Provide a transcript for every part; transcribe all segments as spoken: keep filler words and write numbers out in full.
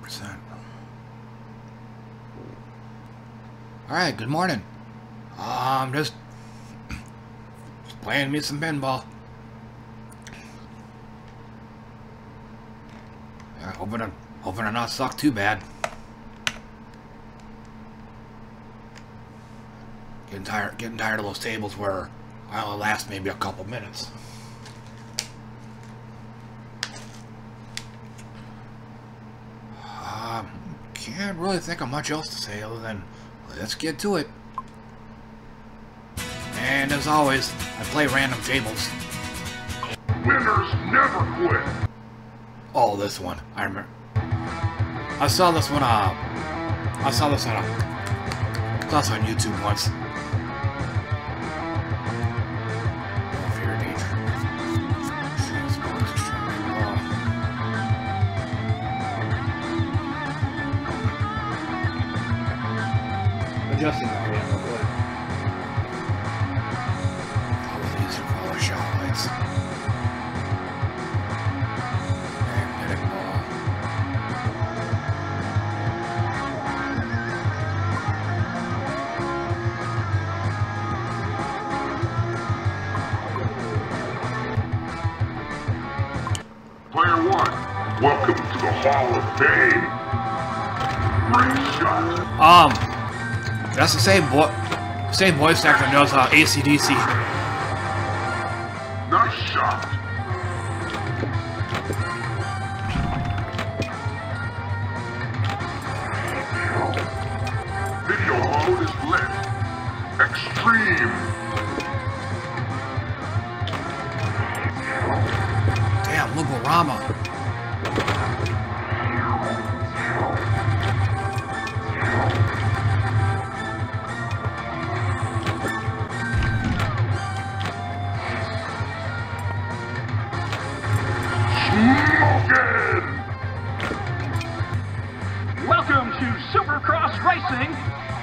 percent. Alright, good morning. I'm um, just, just playing me some pinball. Yeah, hoping to, hoping to not suck too bad. Getting tired, getting tired of those tables where I only last maybe a couple minutes. Um, can't really think of much else to say other than let's get to it. And as always, I play random tables. Winners never quit. Oh, this one. I remember. I saw this one, uh, I saw this on a class on YouTube once. Oh, fear of danger. Adjusting that way, real quick. Probably easier for all the shot lights. Magnetic ball. Player one, welcome to the Hall of Fame. Great shot. Um, that's the same boy, same voice actor knows uh, A C D C. Nice shot. Video mode is lit. Extreme. Damn, Luborama. Welcome to Supercross Racing.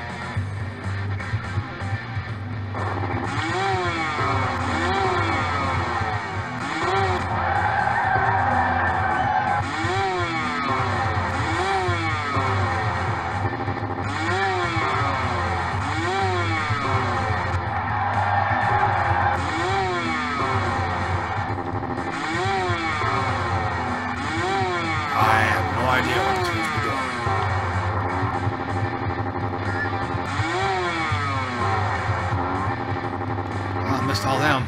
All them.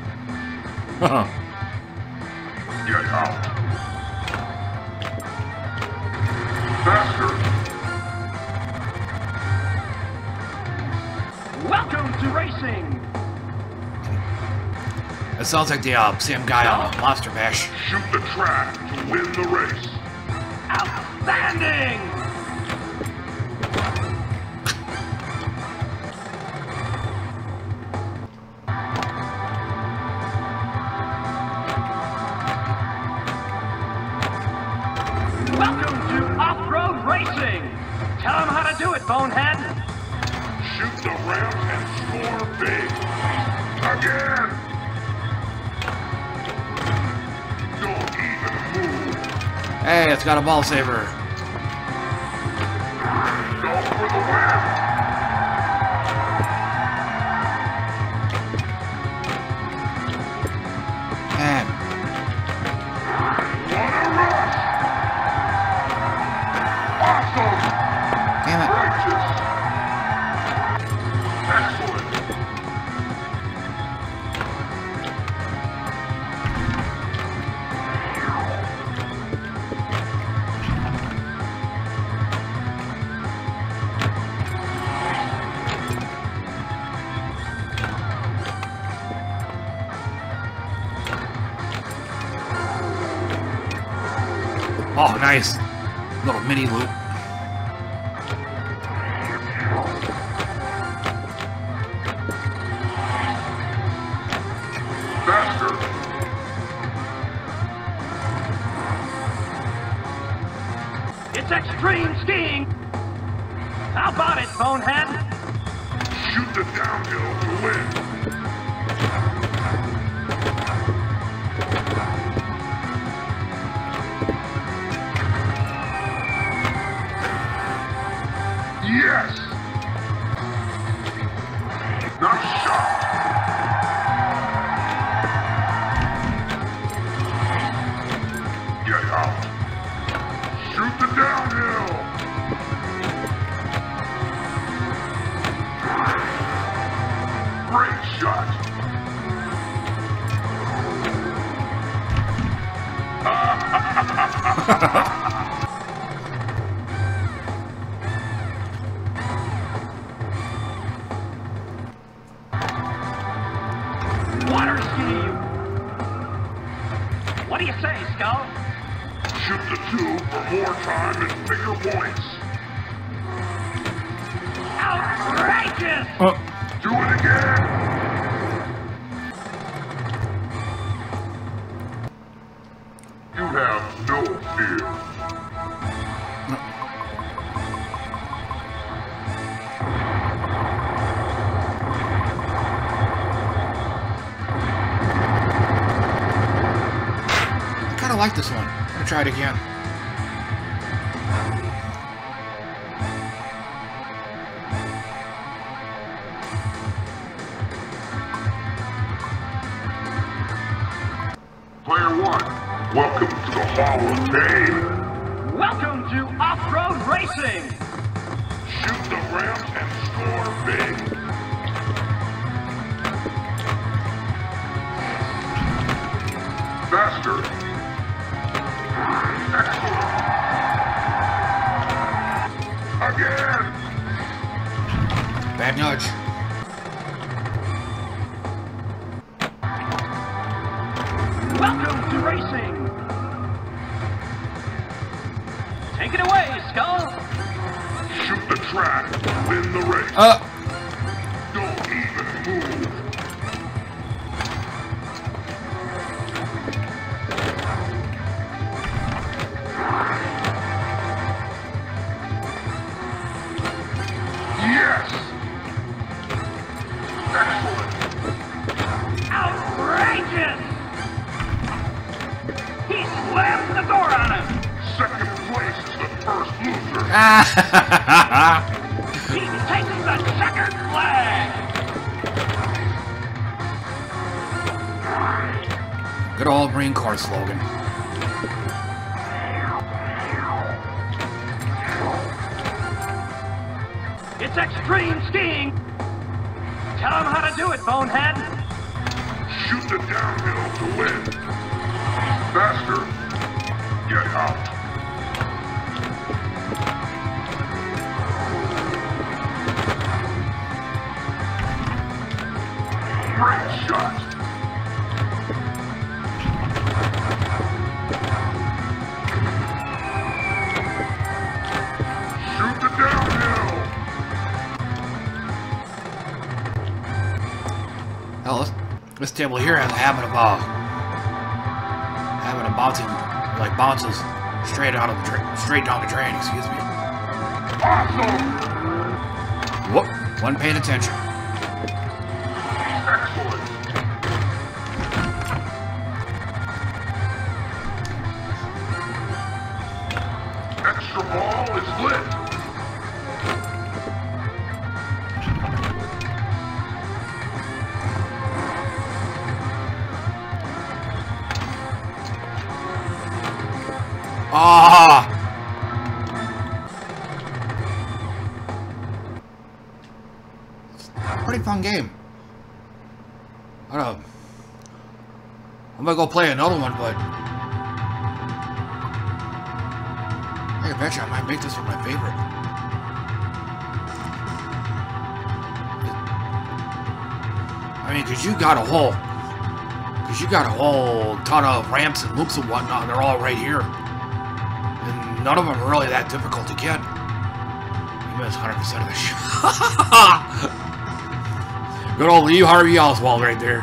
Get out. Faster. Welcome to racing. It sounds like the uh, same guy on the Monster Bash. Shoot the track to win the race. Outstanding. Tell him how to do it, bonehead! Shoot the ramp and score big! Again! Don't even move! Hey, it's got a ball saver! Go for the win! Man. What a rush! Awesome! Damn it. Excellent. Oh, nice. Little mini loop. It's extreme skiing! How about it, bonehead? Shoot the downhill to win. Get out. Shoot the downhill. Great shot. Water ski! What do you say, Skull? Shoot the tube for more time and bigger points. Outrageous! Oh. Do it again. You have no fear. I kind of like this one. I'm gonna try it again. Player one, welcome to the Hall of Fame. Welcome to off-road racing! Shoot the ramp and score big. Faster. Excellent. Again. Bad nudge. Welcome to racing! Take it away, Skull! Shoot the track. Win the race. Uh. Don't even move. Yes. Excellent. Outrageous! He slammed the door on him! Second place is the first loser. He takes the checkered flag! Good old Marine Corps slogan. It's extreme skiing! Tell him how to do it, bonehead! Shoot the downhill to win. Faster. Get out. Great shot. Shoot the downhill. Hell, this, this table here has a habit of uh, habit of bouncing, like bounces straight out of the tra straight down the drain. Excuse me. Awesome. Whoop! Wasn't paying attention. Excellent. Extra ball is lit. Ah! Pretty fun game. I don't know. I'm gonna go play another one, but I bet you I might make this one my favorite. I mean, cause you got a whole, cause you got a whole ton of ramps and loops and whatnot. And they're all right here. None of them are really that difficult to get. You missed one hundred percent of the shot. Good old Lee Harvey Oswald right there.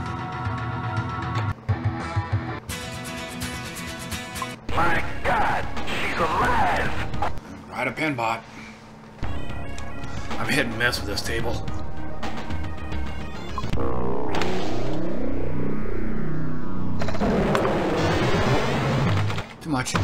My God, she's alive! Ride a Pinbot. I'm hit and miss with this table. Too much.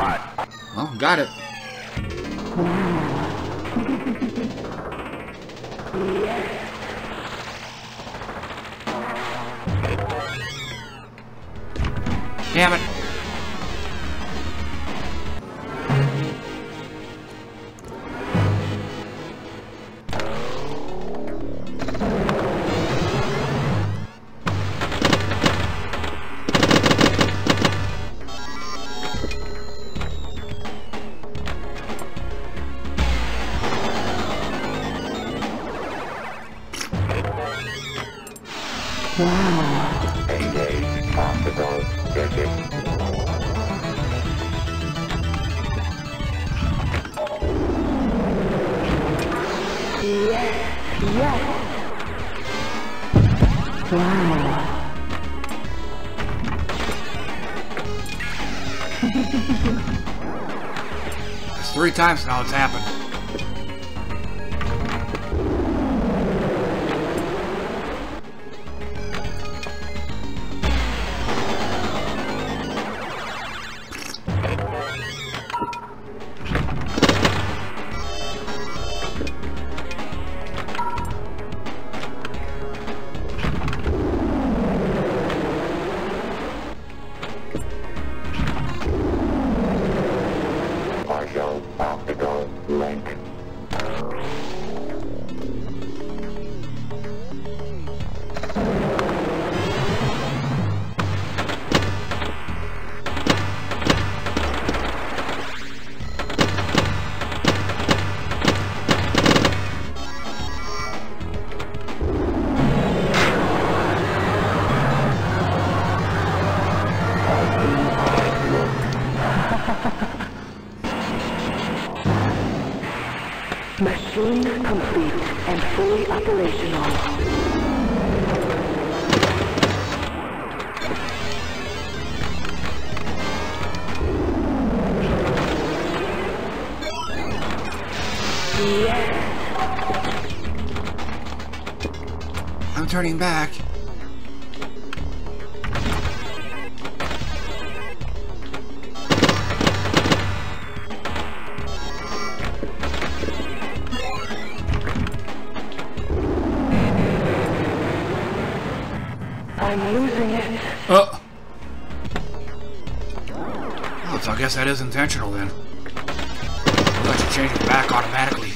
shot. Oh, got it. Damn it. Engage optical circuit. Yes, yes. Wow. It's three times now it's happened. Partial optical link. Machine complete and fully operational. I'm turning back. I'm losing it. Oh. Oh, so I guess that is intentional then. I'll let you change it back automatically.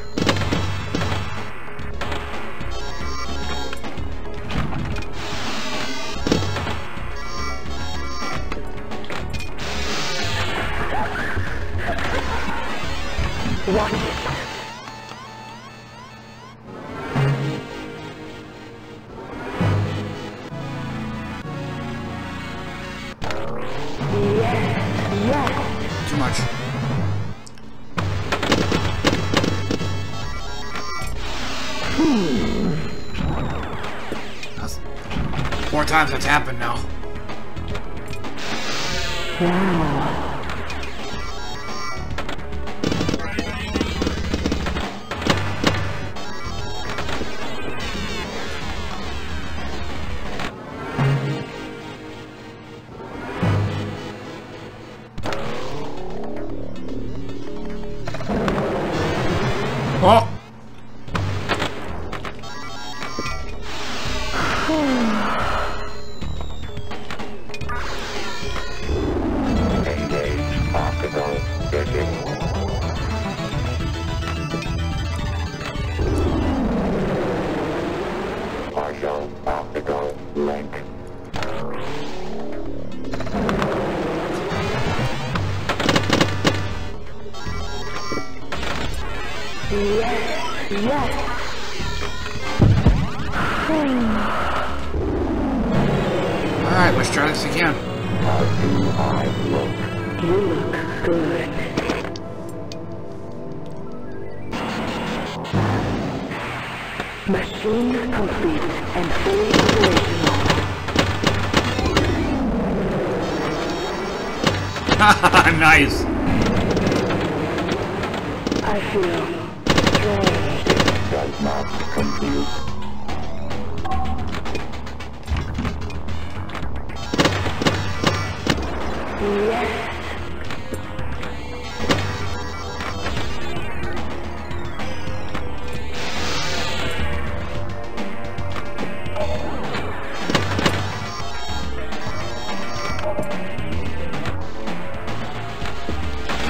Watch it. Too much. That's four times that's happened now. Wow. Oh! Engage optical circuit. Partial optical link. Yes, yes. Alright, let's try this again. How do I look? You look good. Machine complete and fully operational. Nice. I feel strange. Does not compute. Yes.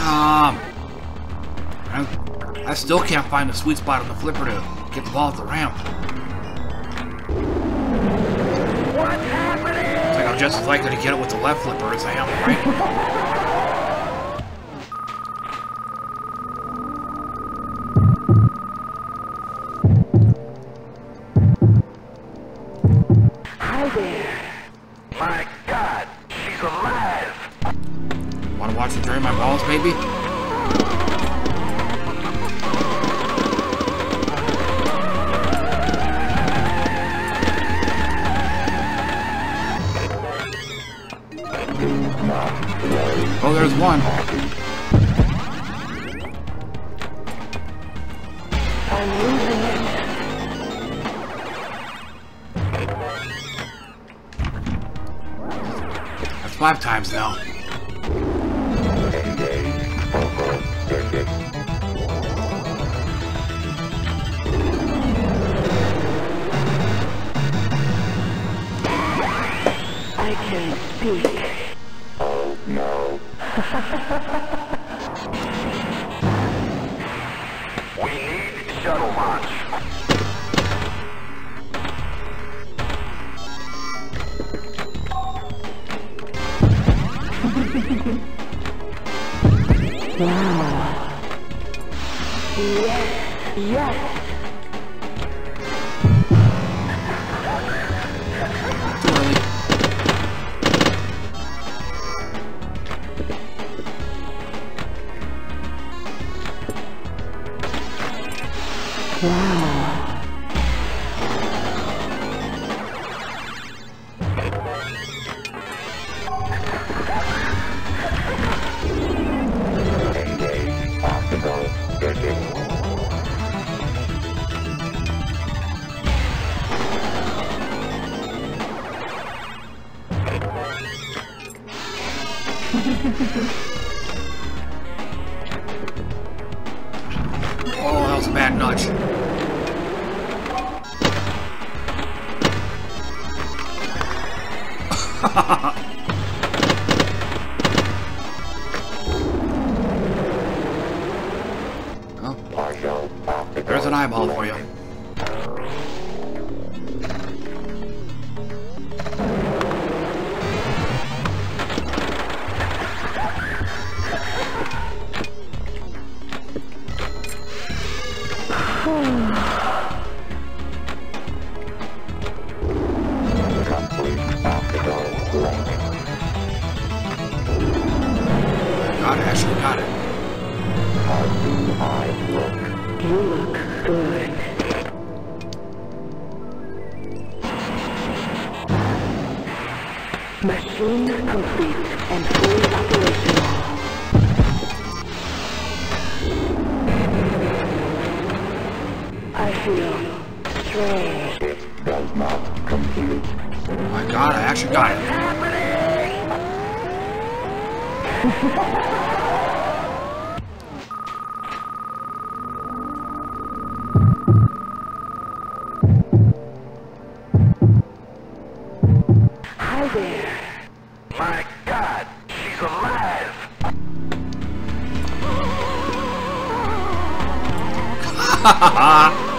Um, I, I still can't find the sweet spot on the flipper to get the ball off the ramp. What's happening? It's like I'm just as likely to get it with the left flipper as I am the right. Hi there. My God, she's alive. Want to watch me drain my balls, baby? Oh, there's one. I'm losing it. That's five times now. I can't speak. Oh no. We need shuttle launch. Wow. Yes, yes. Too early. Wow. Oh, that was a bad nudge. Oh, there's an eyeball for you. Got it, actually got it. You look good. Machine complete and fully operational. I feel strange. It does not compute. I got it, I actually got it. Hi there. My God, she's alive. Ha ha ha!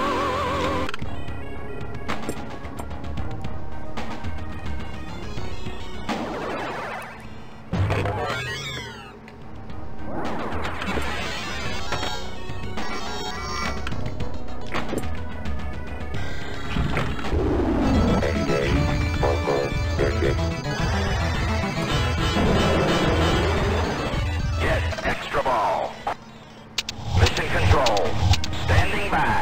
Get extra ball. Mission control. Standing by.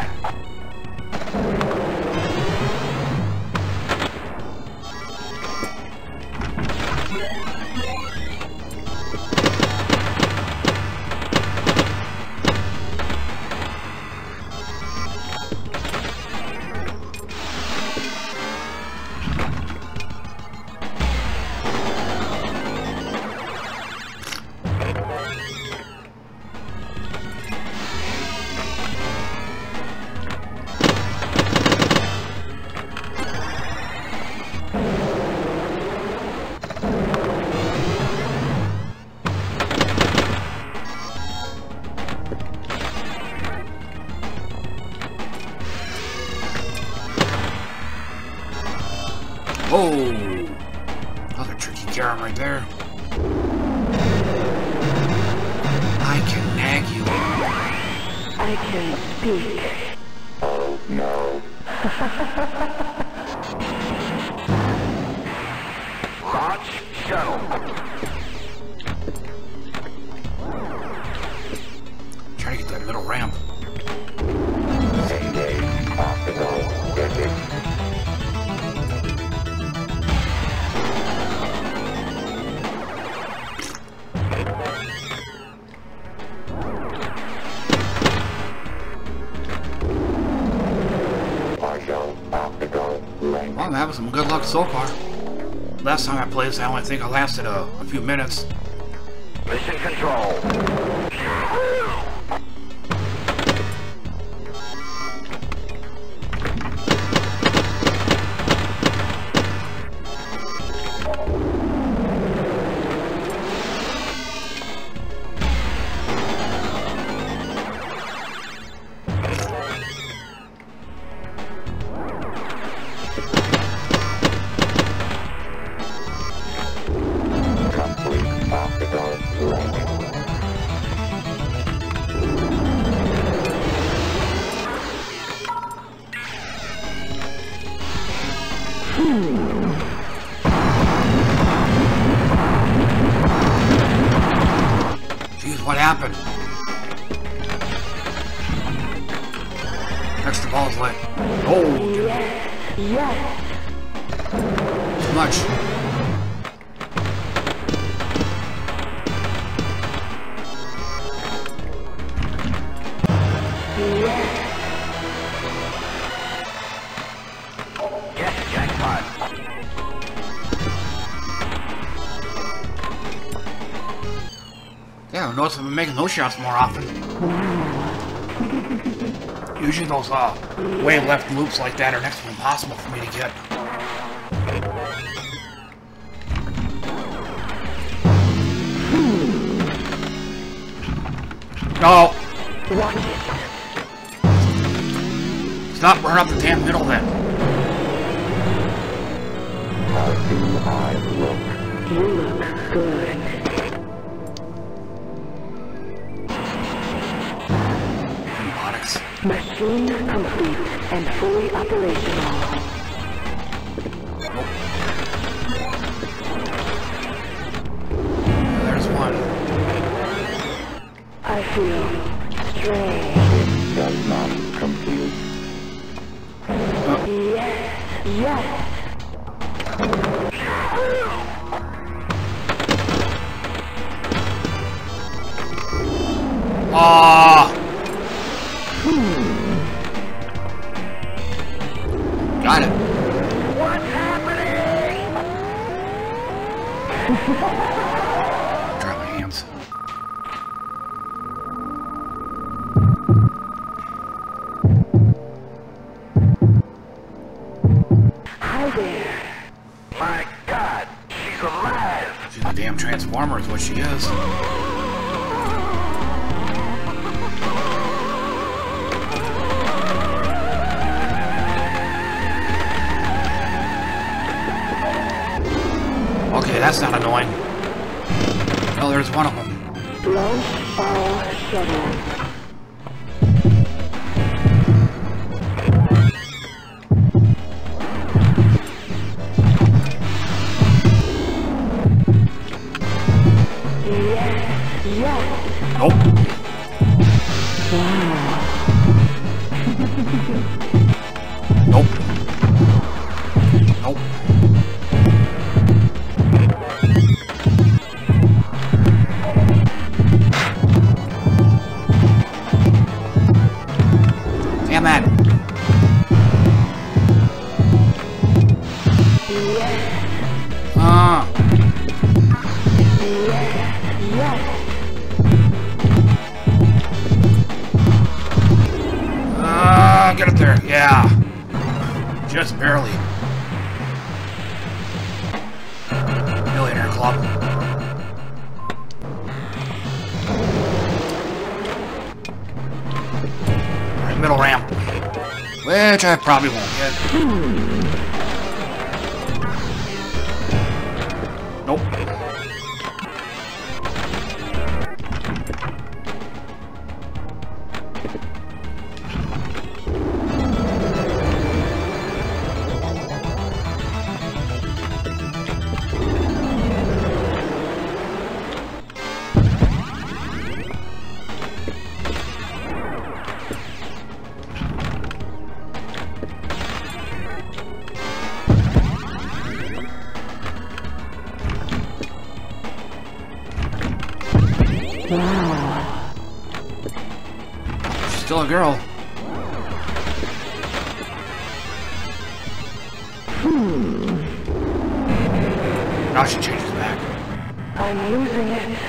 Oh! Another tricky Karen right there. I can nag you. I can speak. Oh no. Launch shuttle. Trying to get that middle ramp. Engage optical digit. Well, I'm having some good luck so far. Last time I played this, I only think I lasted a, a few minutes. Mission control. Jeez, what happened? Extra ball's lit. Oh, Yes, yes. too much. Yes, jackpot. Yeah, I noticed I've been making those shots more often. Usually those uh, way left loops like that are next to impossible for me to get. No! Stop burning up the damn middle then. How do I look? You look good. Robotics. Machine complete and fully operational. There's one. I feel strange. Does not compute. Yes, yes. Ah! Got it. What's happening? Drop my hands. Hi there. My God, she's alive. She's a damn transformer is what she is. Okay, that's not annoying. Oh, there's one of them. Launch all shuttle. Yes, yes. Nope. Wow. Nope. Nope. Damn it. Yes, Ah. yes, yes. Ah, get up there. Yeah. Just barely. Millionaire Club. Alright, middle ramp. Which I probably won't get. Wow. She's still a girl. Hmm. Now she changes back. I'm losing it.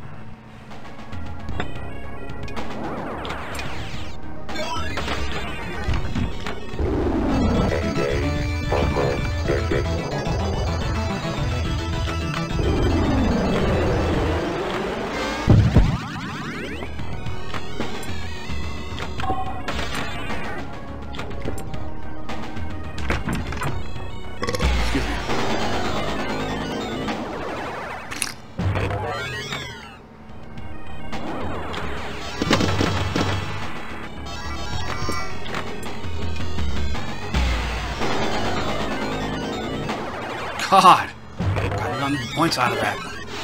God, got none points out of that.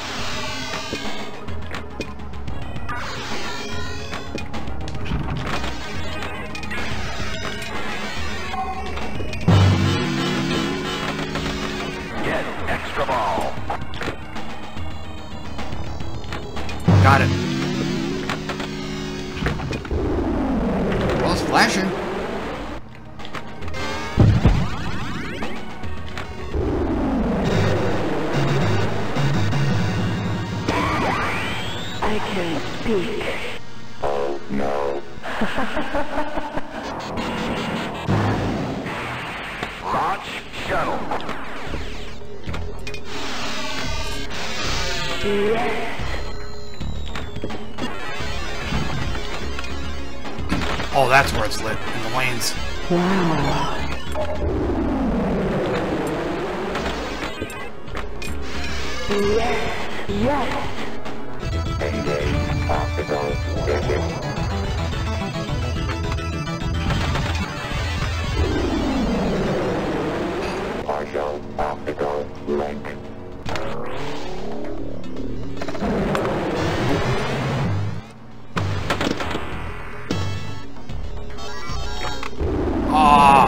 Get extra ball. Got it. Well, it's flashing. I can speak. Oh no. Launch shuttle. Yes. Oh, that's where it's lit, in the lanes. Wow. Yes. Yes. Engage optical circuit. Partial optical link. Ah.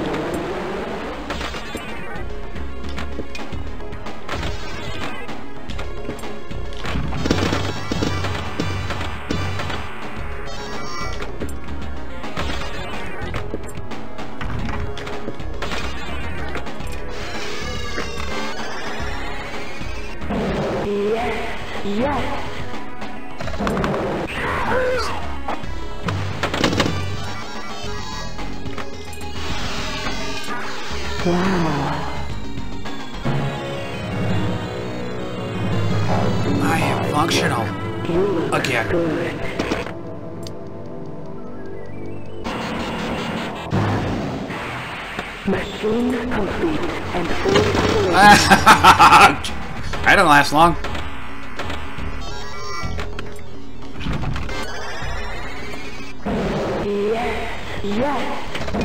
Yes. Yes. Wow. I am functional. You look Again. good. Machine complete and full operation. That didn't last long. Yes. Yes.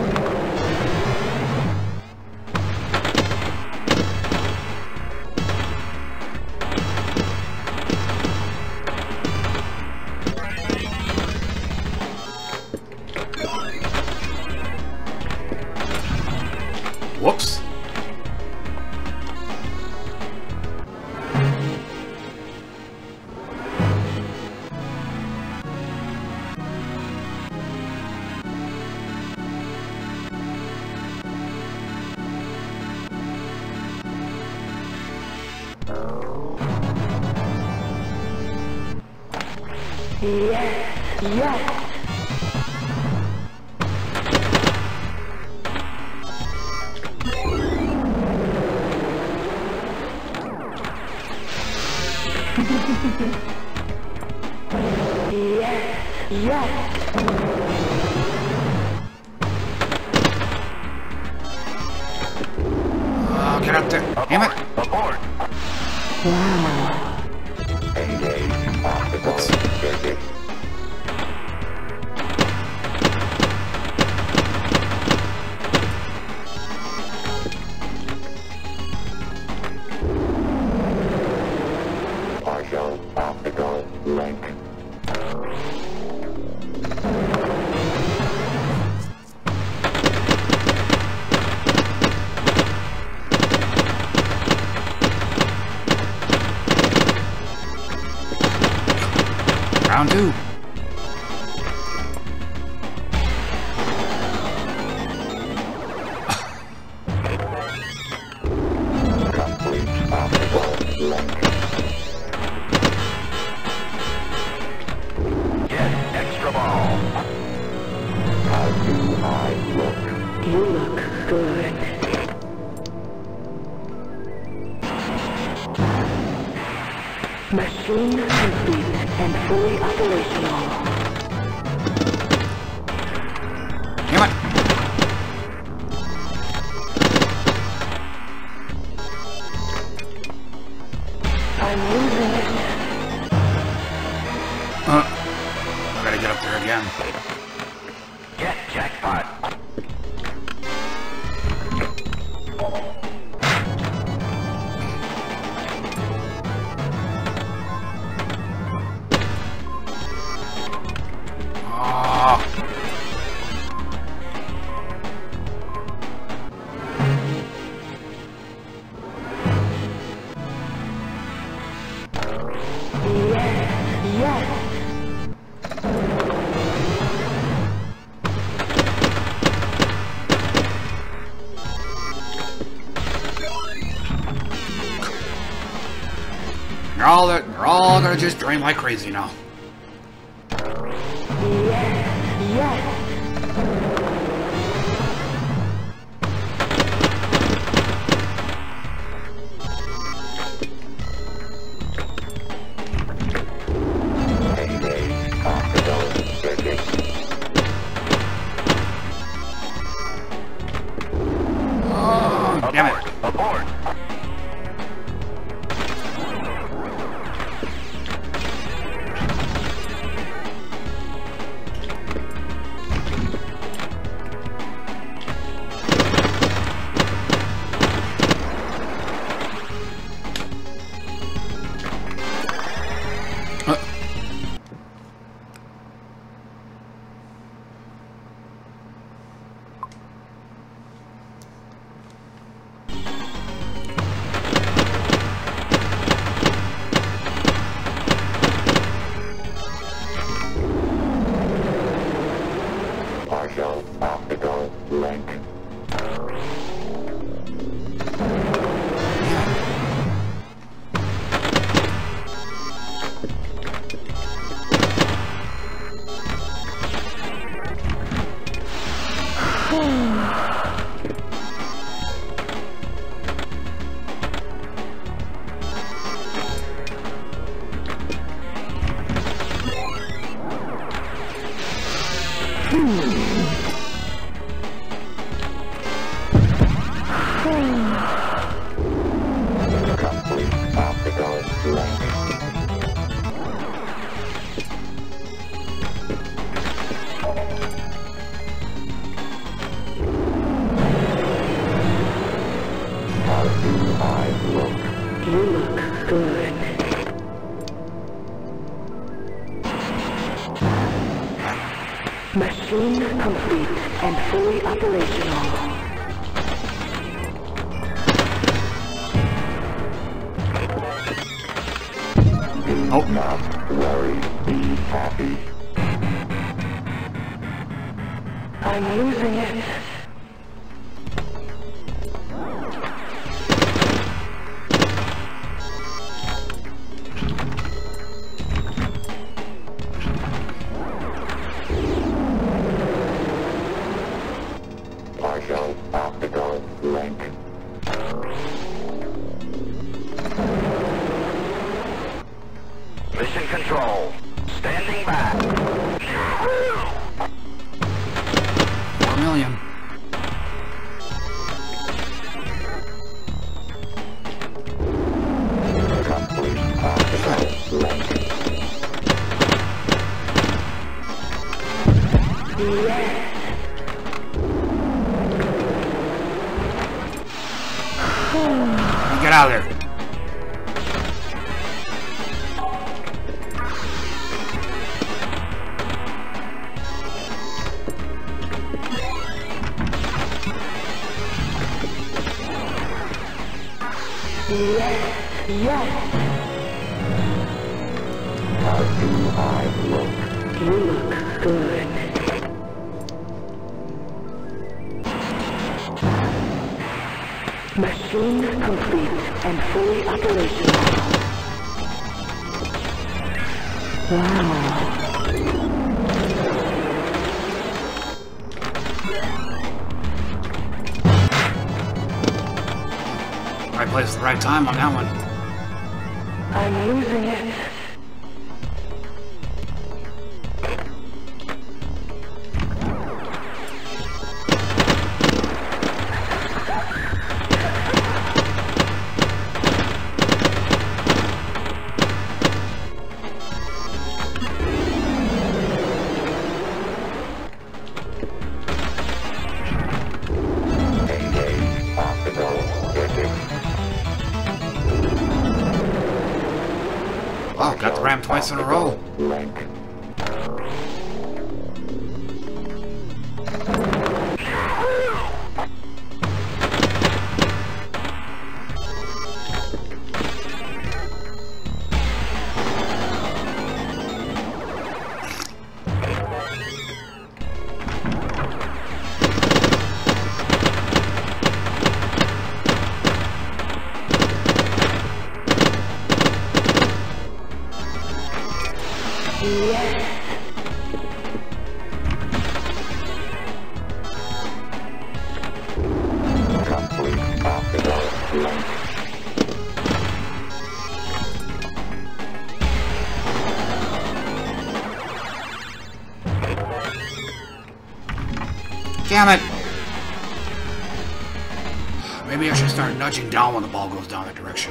Whoops. Yes. Yes. Yes. Yes. Oh, get up there. Damn it. Abort. Wow. Engage optical circuit. Partial optical link. Round two. Get extra ball. How do I look? You look good. Machine complete and fully operational. Damn it. I'm losing it. Uh, I gotta get up there again. Get jackpot. Ah. Yes, yes. They're all, they're all gonna just drain like crazy now. Yes, yes. Oh, damn it. Abort. Uh. Partial optical link. Complete optical link. How do I look? You look good. Machine complete and fully operational. Oh. Not worry, be happy. I'm losing it. Partial optical link. Mission control. Standing back. Four million. Complete optical link. Yes. Get out of there. Yes, yes. How do I look? You look good. Machine complete and fully operational. Wow. Right place at the right time on that one. I'm losing it. Wow, got the ram twice in a row. Damn it! Maybe I should start nudging down when the ball goes down that direction.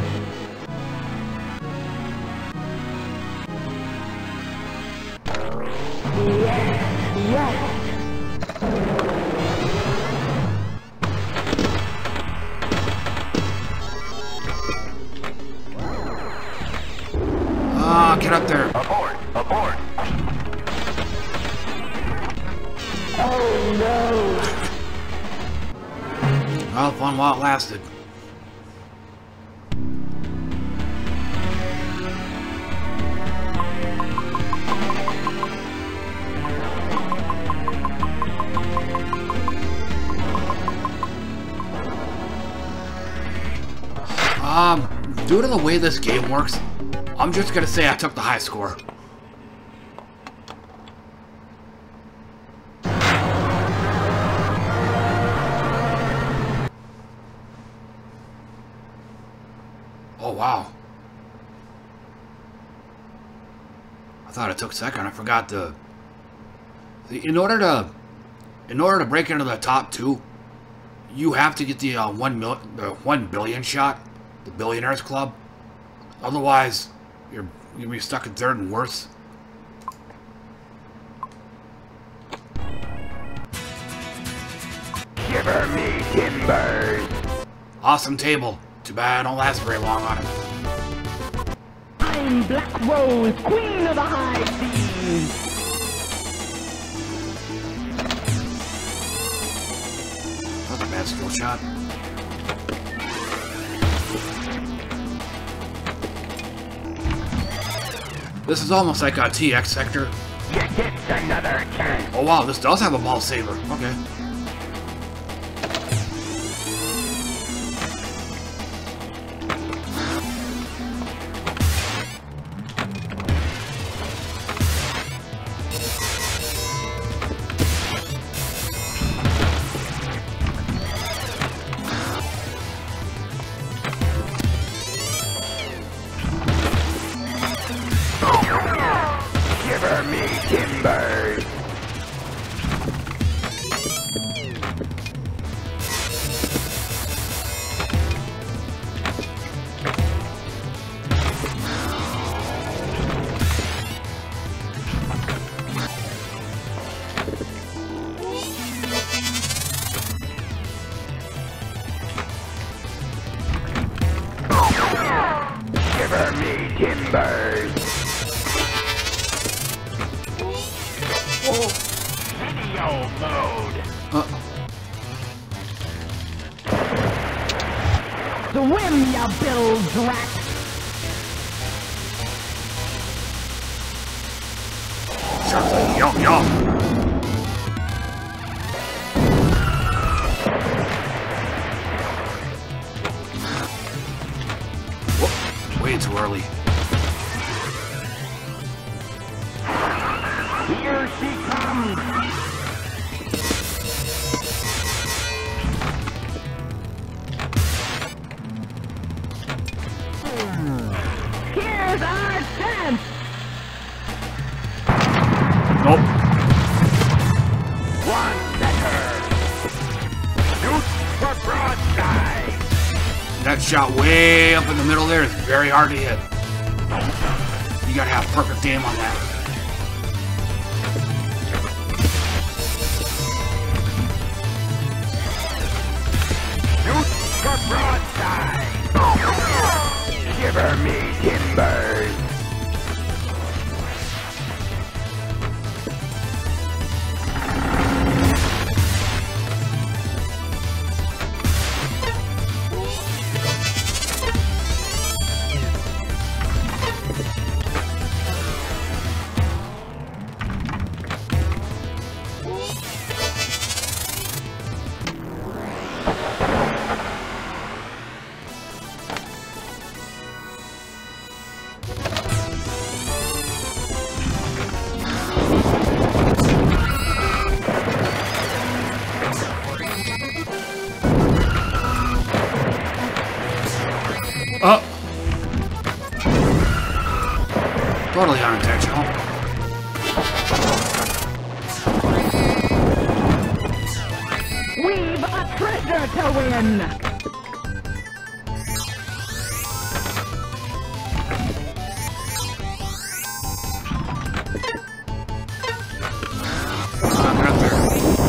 Yes, yes. Ah, get up there. Abort! Abort! Oh no! Well, fun while it lasted. Um, due to the way this game works, I'm just gonna say I took the high score. Oh, wow. I thought it took second. I forgot to... In order to... In order to break into the top two, you have to get the uh, one mil, the one billion shot, the Billionaires Club. Otherwise, you're you're gonna be stuck in third and worse. Shiver me timbers! Awesome table. Too bad I don't last very long on it. I'm Black Rose, Queen of the High Seas. That's a bad skill shot. This is almost like a T X sector. You get another chance. Oh wow, this does have a ball saver. Okay. Shiver me timbers! Shiver me timbers! Video mode! Uh, Swim, ya Bill Drax. Sounds like yum yum. Whoa, way too early. Here she comes! Here's our chance! Nope. One better! Shoot for broadside! That shot way up in the middle there is very hard to hit. You gotta have perfect aim on that. Shoot for broadside! Shiver me timbers! Oh! Totally unintentional. We've a treasure to win! Uh, right there.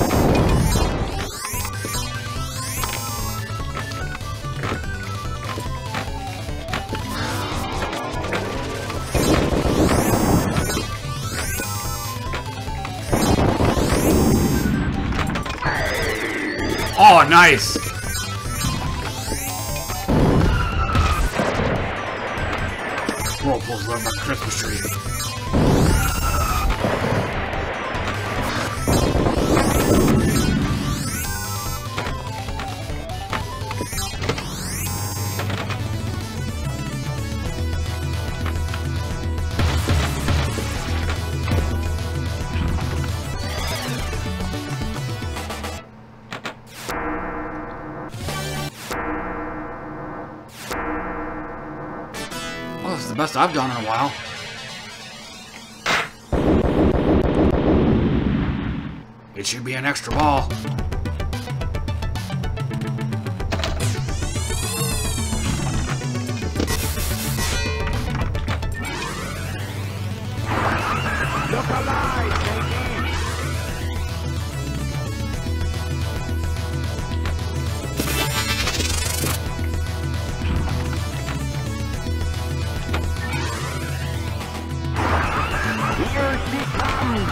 Oh, nice! Whirlpool's love my Christmas tree. Oh, this is the best I've done in a while. It should be an extra ball. Look alive, baby! Here she comes!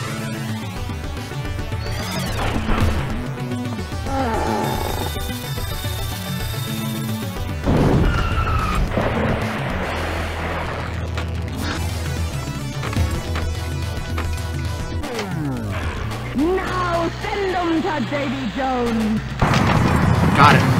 Now send them to Davy Jones! Got it.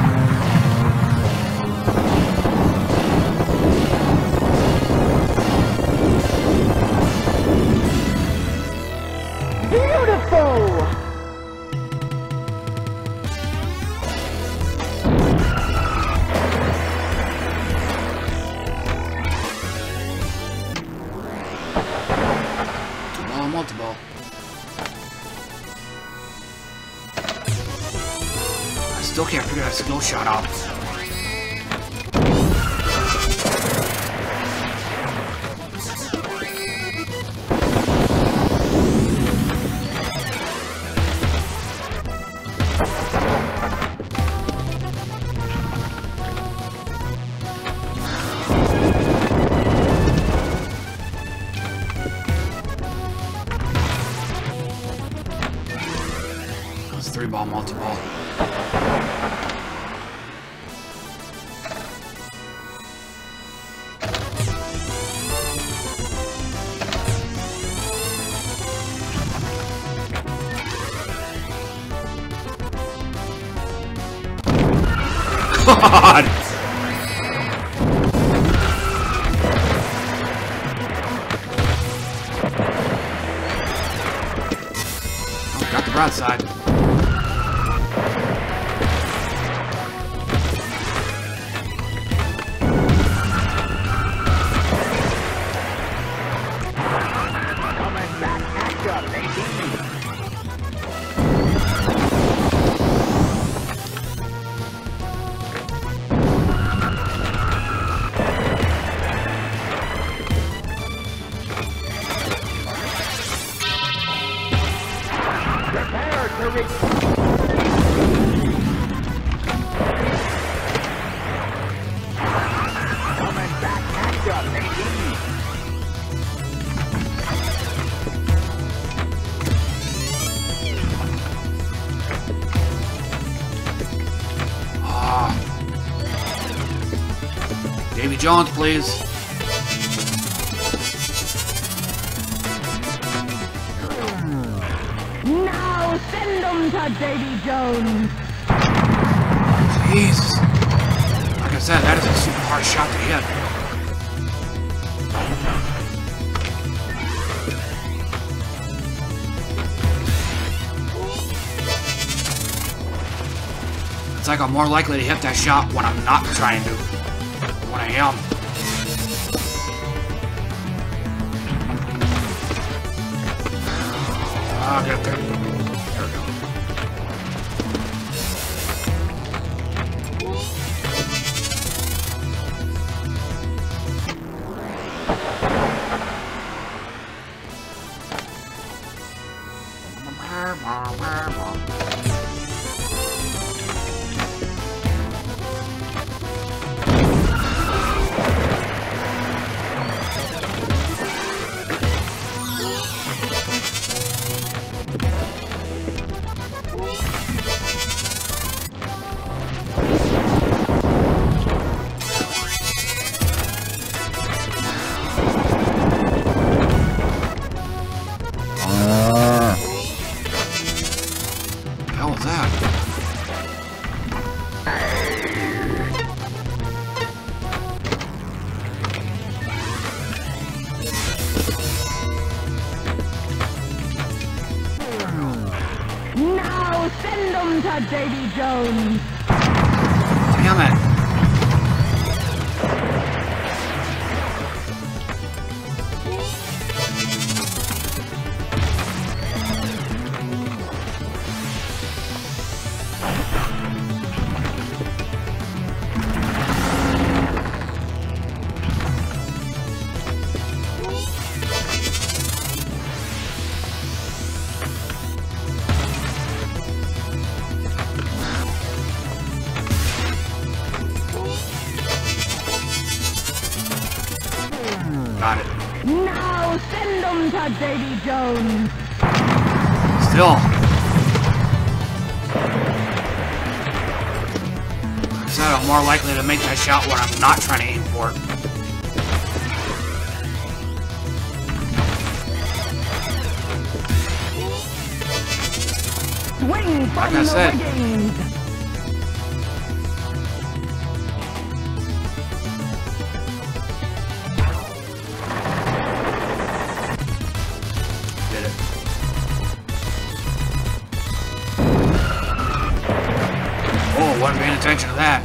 Beautiful! Two ball, multi-ball. I still can't figure that skill shot out. That's three ball, multi-ball. God! Oh, got the broadside. Davy Jones, please. Now send them to Davy Jones. Jesus. Like I said, that is a super hard shot to hit. It's like I'm more likely to hit that shot when I'm not trying to. When I am. I'll get there. There we go. Davy Jones. Damn it. Got it. Now send them to Davy Jones. Still. Like I said, I'm more likely to make that shot when I'm not trying to aim for it. Swing from Like I the said. rigging. Wasn't paying attention to that.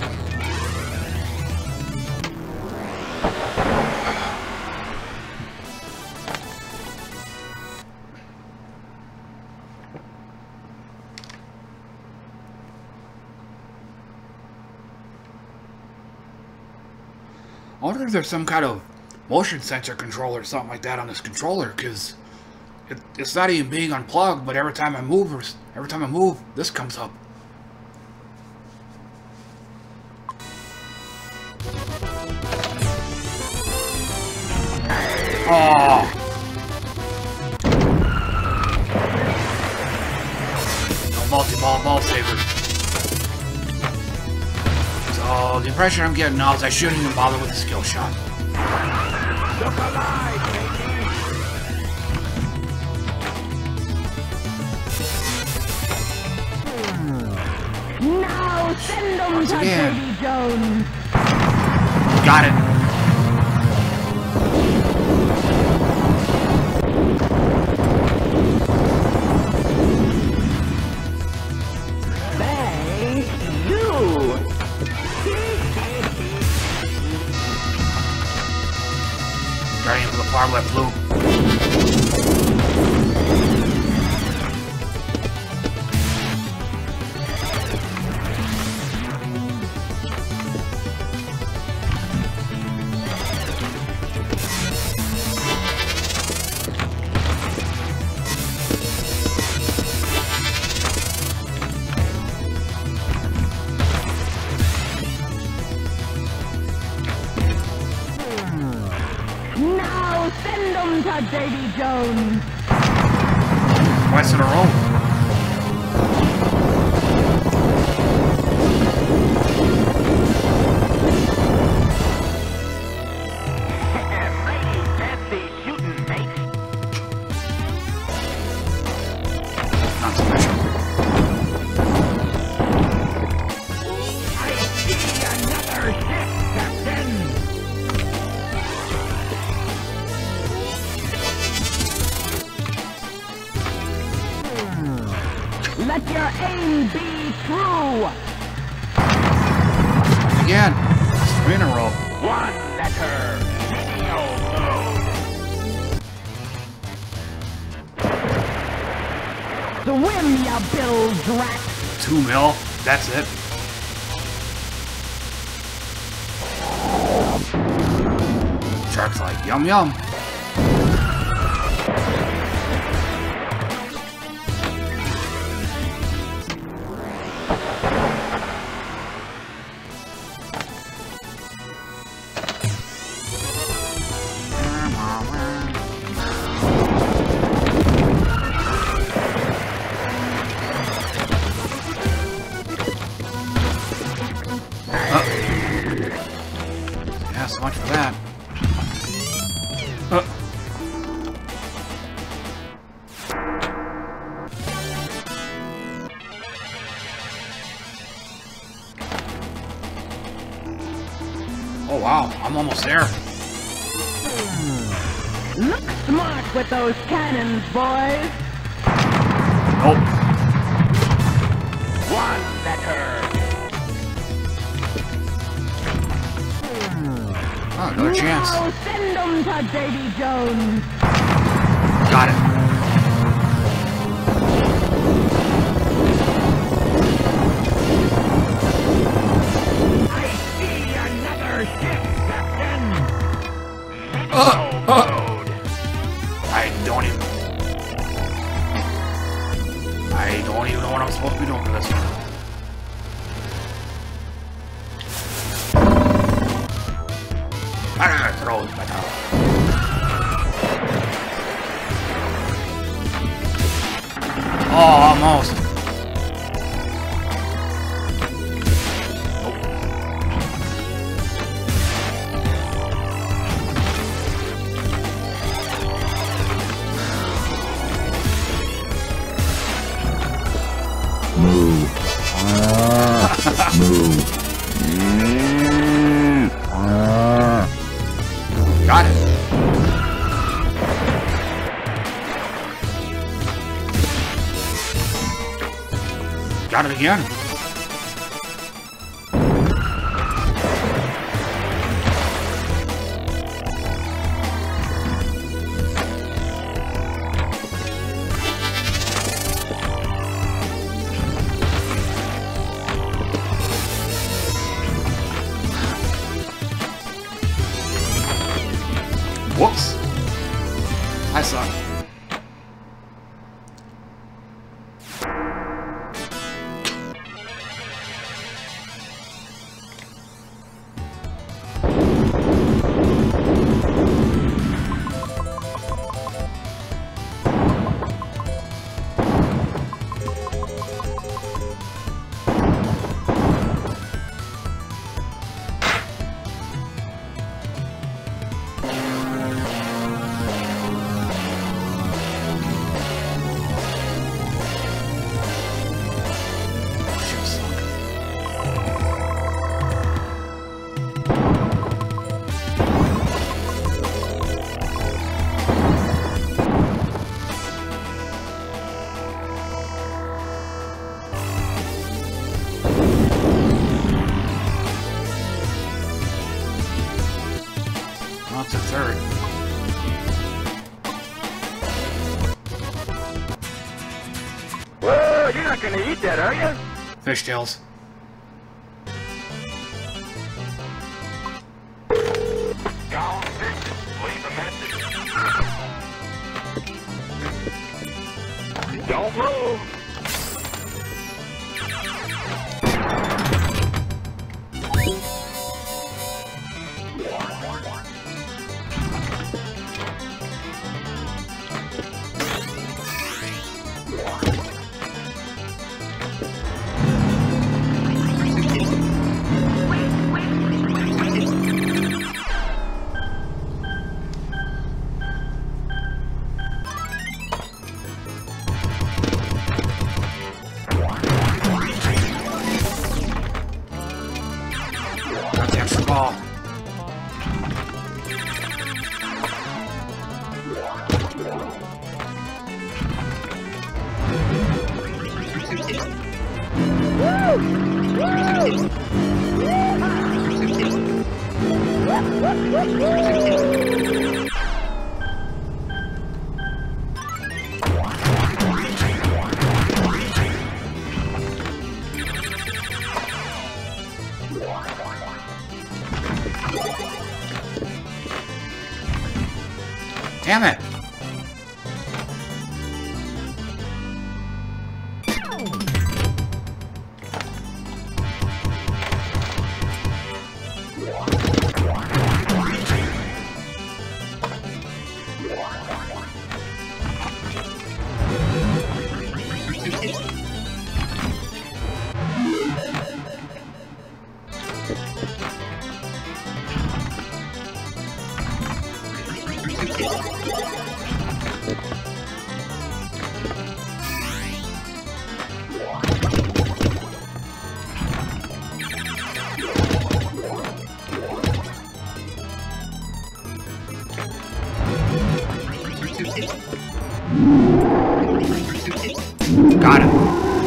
I wonder if there's some kind of motion sensor controller or something like that on this controller, because it, it's not even being unplugged, but every time I move, or every time I move, this comes up. Oh. No multi-ball ball saver. So the impression I'm getting now is I shouldn't even bother with the skill shot. Look alive, baby! Now send them Once to again, Davy Jones. Got it. Thank you. Ready for the far left loop. Now send them to Davy Jones. Twice in a row. Mighty fancy shooting, mate. Not special. I see another ship, Captain. Let your aim be true. Again. Three in a row. One letter. Video mode. Swim, ya Bill Drat. Two mil. That's it. Shark's like, yum yum. Yeah, so much for that. Uh. Oh wow, I'm almost there. Look smart with those cannons, boys. Nope. One letter. Oh, another chance. Now send them to Davy Jones. Got it. I see another ship, Captain. Uh, uh. Mode. I don't even... I don't even know what I'm supposed to be doing for this one. Ah, throws back out. Oh, almost. Moo. Moo. Got it. Got it again. Whoops. I suck. Whoa, you're not gonna eat that, are you? Fishtails. Down six. Leave a message. Don't move. Got the extra ball. Damn it! Got it.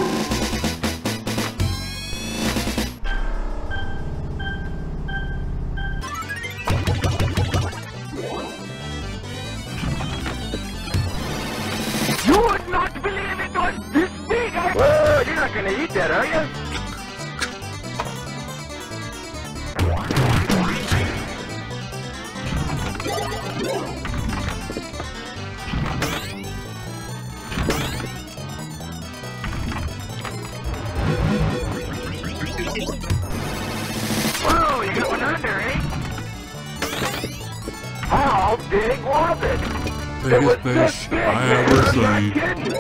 You would not believe it was this big! Whoa, you're not gonna eat that, are you? Whoa, you got one under, eh? How big was it? Biggest fish I ever seen.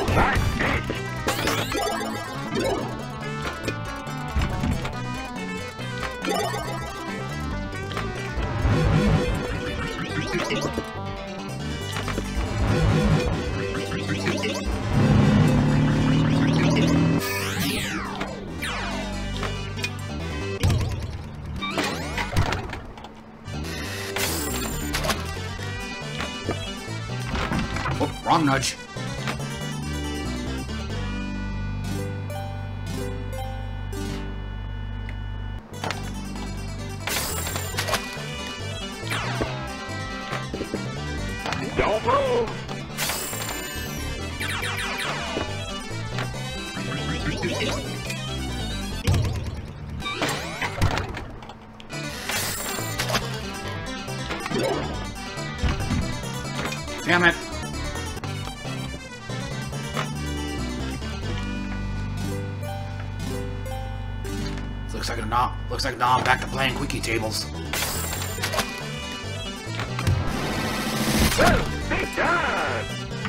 Oh, wrong nudge. Don't move! Damn it. Looks like a now. Looks like now I'm back to playing quickie tables. Well, be done!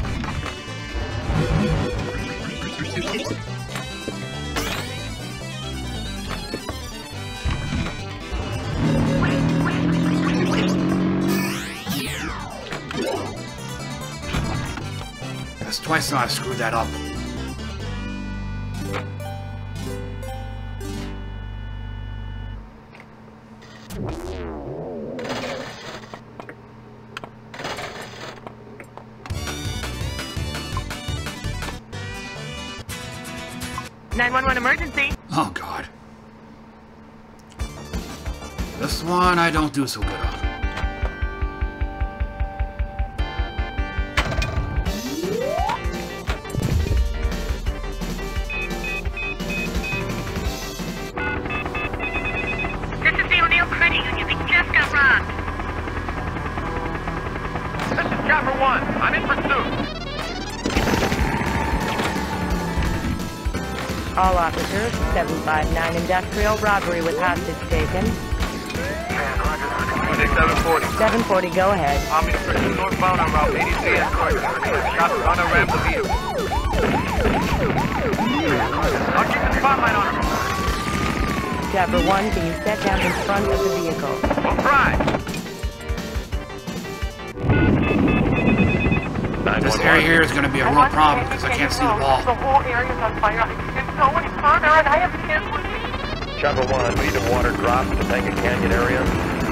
That's twice now I've screwed that up. nine one one emergency. Oh, God. This one I don't do so good on. All officers, seven five nine industrial, robbery with hostage taken. seven forty. seven forty, go ahead. Army pursuit northbound on Route eighty-three escort. Shots on a ramp the vehicle. I'll keep the spotlight on him. Chopper one, can you step down in front of the vehicle? We'll try. This area here is going to be a real problem because I can't see the wall. The whole area's on fire. I can't go any further, and I have kids with me. Chopper one, we need a water drop to Topanga Canyon area.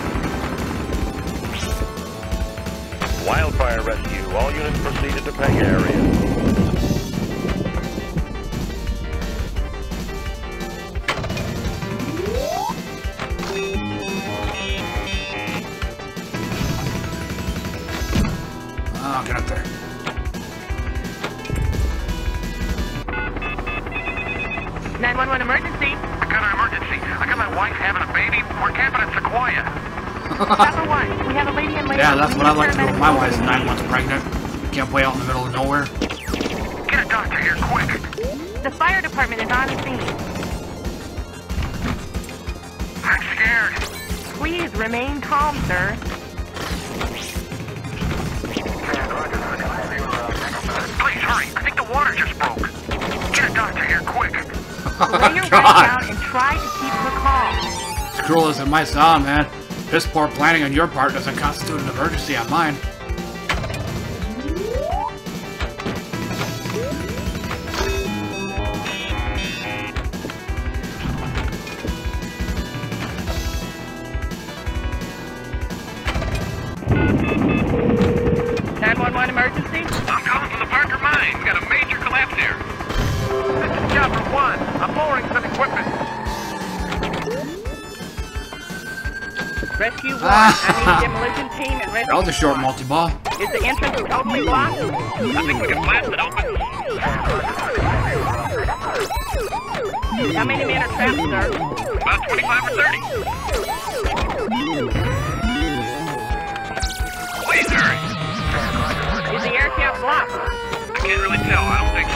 Wildfire rescue. All units proceed to Topanga area. Oh, get up there. nine one one emergency. I got an emergency. I got my wife having a baby. We're camping at Sequoia. Chopper one, we have a lady in labor. Yeah, that's what I like to do when my wife's nine months pregnant. Can't play out in the middle of nowhere. Get a doctor here, quick. The fire department is on scene. I'm scared. Please remain calm, sir. Please hurry. I think the water just broke. Get a doctor here, quick. Lay your God. wife down and try to keep her calm. As cruel as it might sound, man, piss poor planning on your part doesn't constitute an emergency on mine. nine one one emergency. I'm calling from the Parker mine. We got a major collapse here. This is Chopper one. I'm lowering some equipment. Rescue one. I need demolition team and rescue. That was a short multi-ball. Is the entrance totally blocked? I think we can blast it open. How many men are trapped, sir? About twenty-five or thirty. Please hurry. Is the air camp blocked? I can't really tell. I don't think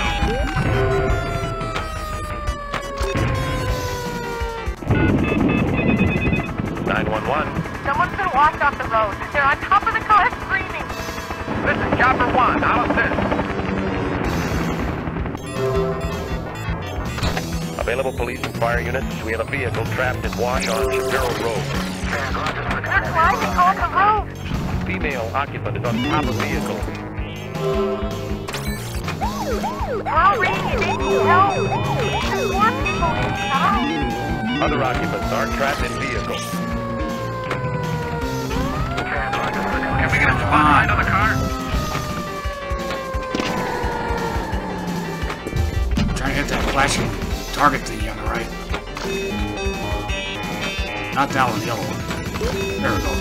so. nine one one. Someone's been washed off the road. They're on top of the car screaming. This is Chopper one. I'll assist. Available police and fire units. We have a vehicle trapped in wash on Shapiro Road. They're climbing on the roof. Female occupant is on top of vehicle. Hurry, they need help. There's more people inside. Other occupants are trapped in vehicle. Can we get a spotlight on the car? I'm trying to hit that flashing target thingy on the right. Not that one, the other one. There we go.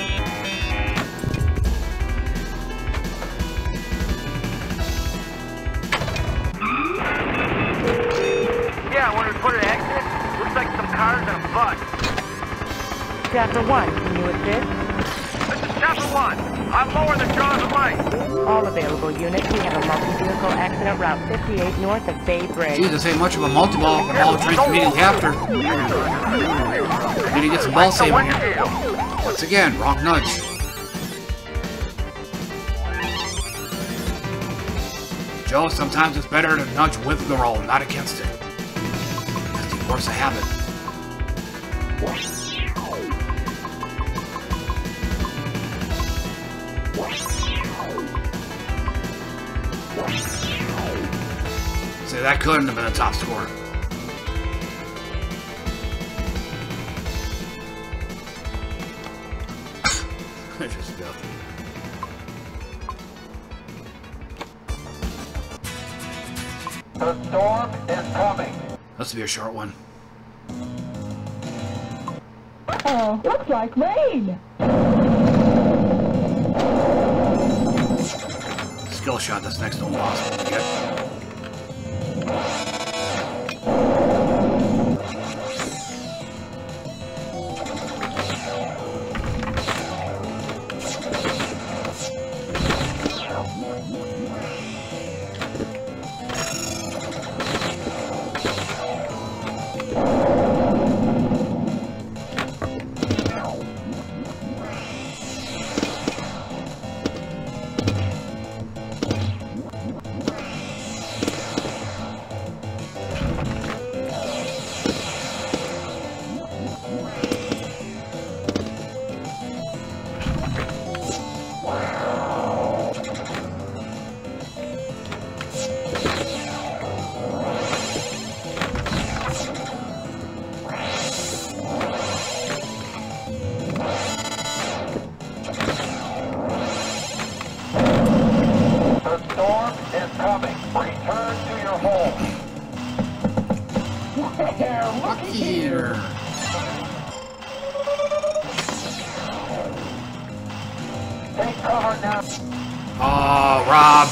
Yeah, when we put an exit, looks like some cars and a bus. Chopper one, can you assist? This is Chopper one. I'm lowering the jaws of light. All available units, we have a multi-vehicle accident route fifty-eight north of Bay Bridge. Gee, this ain't much of a multi-ball when all the trains immediately after. Need to get some ball saving here. Once again, wrong nudge. Joe, sometimes it's better to nudge with the roll, not against it. That's the force of habit. See, that couldn't have been a top score. I just go. The storm is coming. This will be a short one. Oh, looks like rain. Skill shot, that's next to impossible to get. incoming. Return to your home. Look here. Take cover now. Oh, robbed.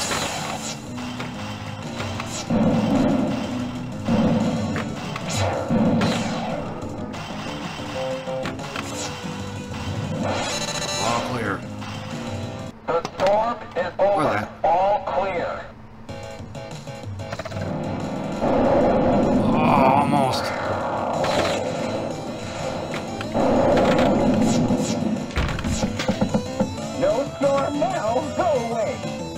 All clear. The storm is over. that? All clear. Oh, almost. No storm now. Go away.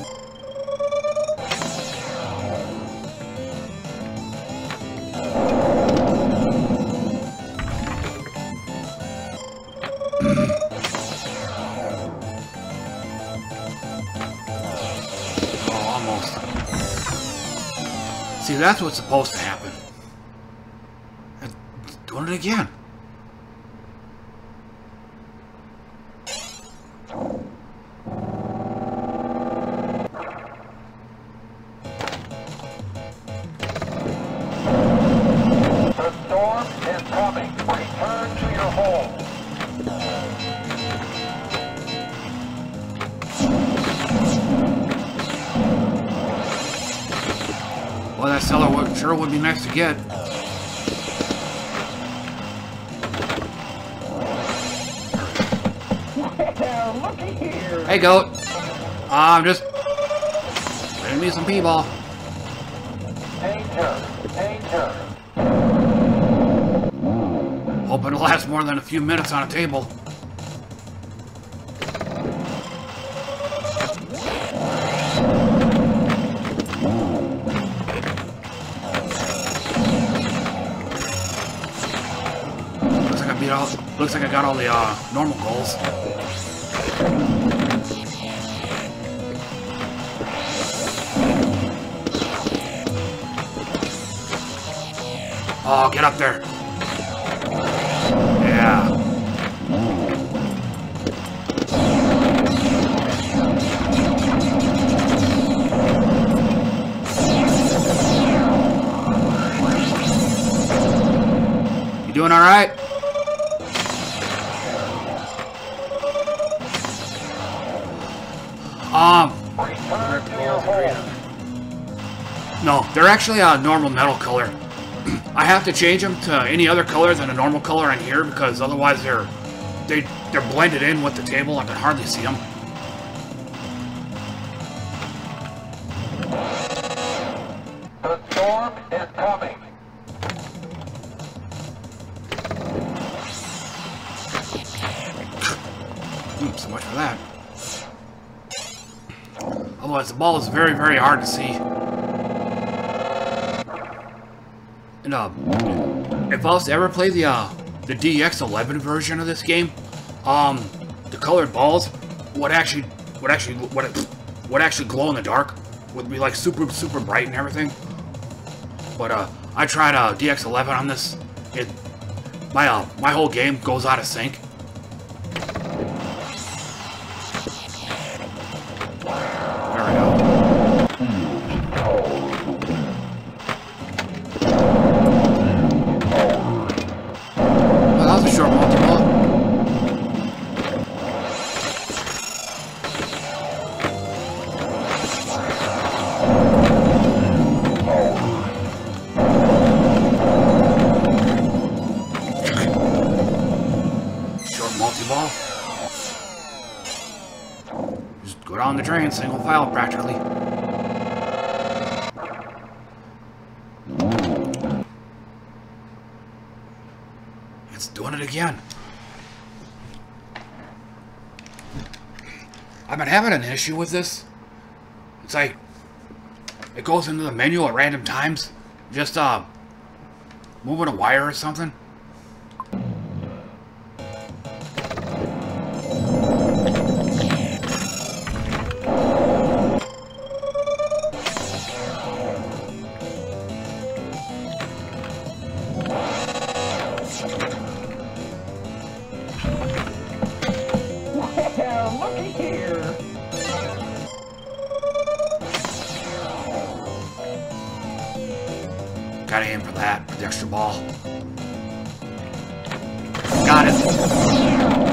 Oh, almost. See, that's what's supposed to happen. And doing it again. The storm is coming. Return to your home. Well, that cellar would, sure would be nice to get. Looky here. Hey, goat. I'm just getting me some Pinball. Danger. Danger. Hoping it'll last more than a few minutes on a table. Looks like I beat all. Looks like I got all the uh, normal goals. Oh, get up there. Yeah. You doing all right? Um. Return to your home. No, they're actually a normal metal color. I have to change them to any other color than a normal color on here because otherwise they're they they're blended in with the table. I can hardly see them. The storm is coming. Hmm, so much for that. Otherwise, the ball is very, very hard to see. And uh, if I was to ever play the uh, the D X eleven version of this game, um, the colored balls would actually would actually would would actually glow in the dark. Would be like super super bright and everything. But uh, I tried uh, D X eleven on this. It my uh my whole game goes out of sync. There we go. Well, that was a short multi-ball. Multi-ball. Just go down the drain, single file practically. It's doing it again. I've been having an issue with this. It's like it goes into the menu at random times. Just uh moving a wire or something. Gotta aim for that, for the extra ball. Got it.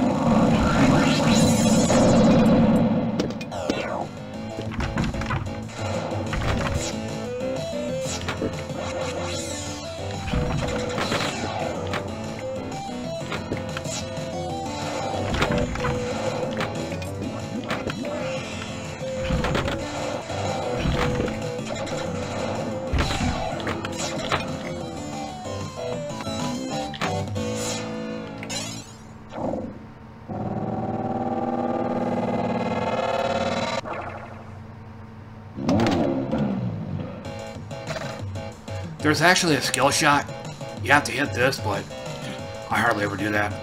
There's actually a skill shot. You have to hit this, but I hardly ever do that.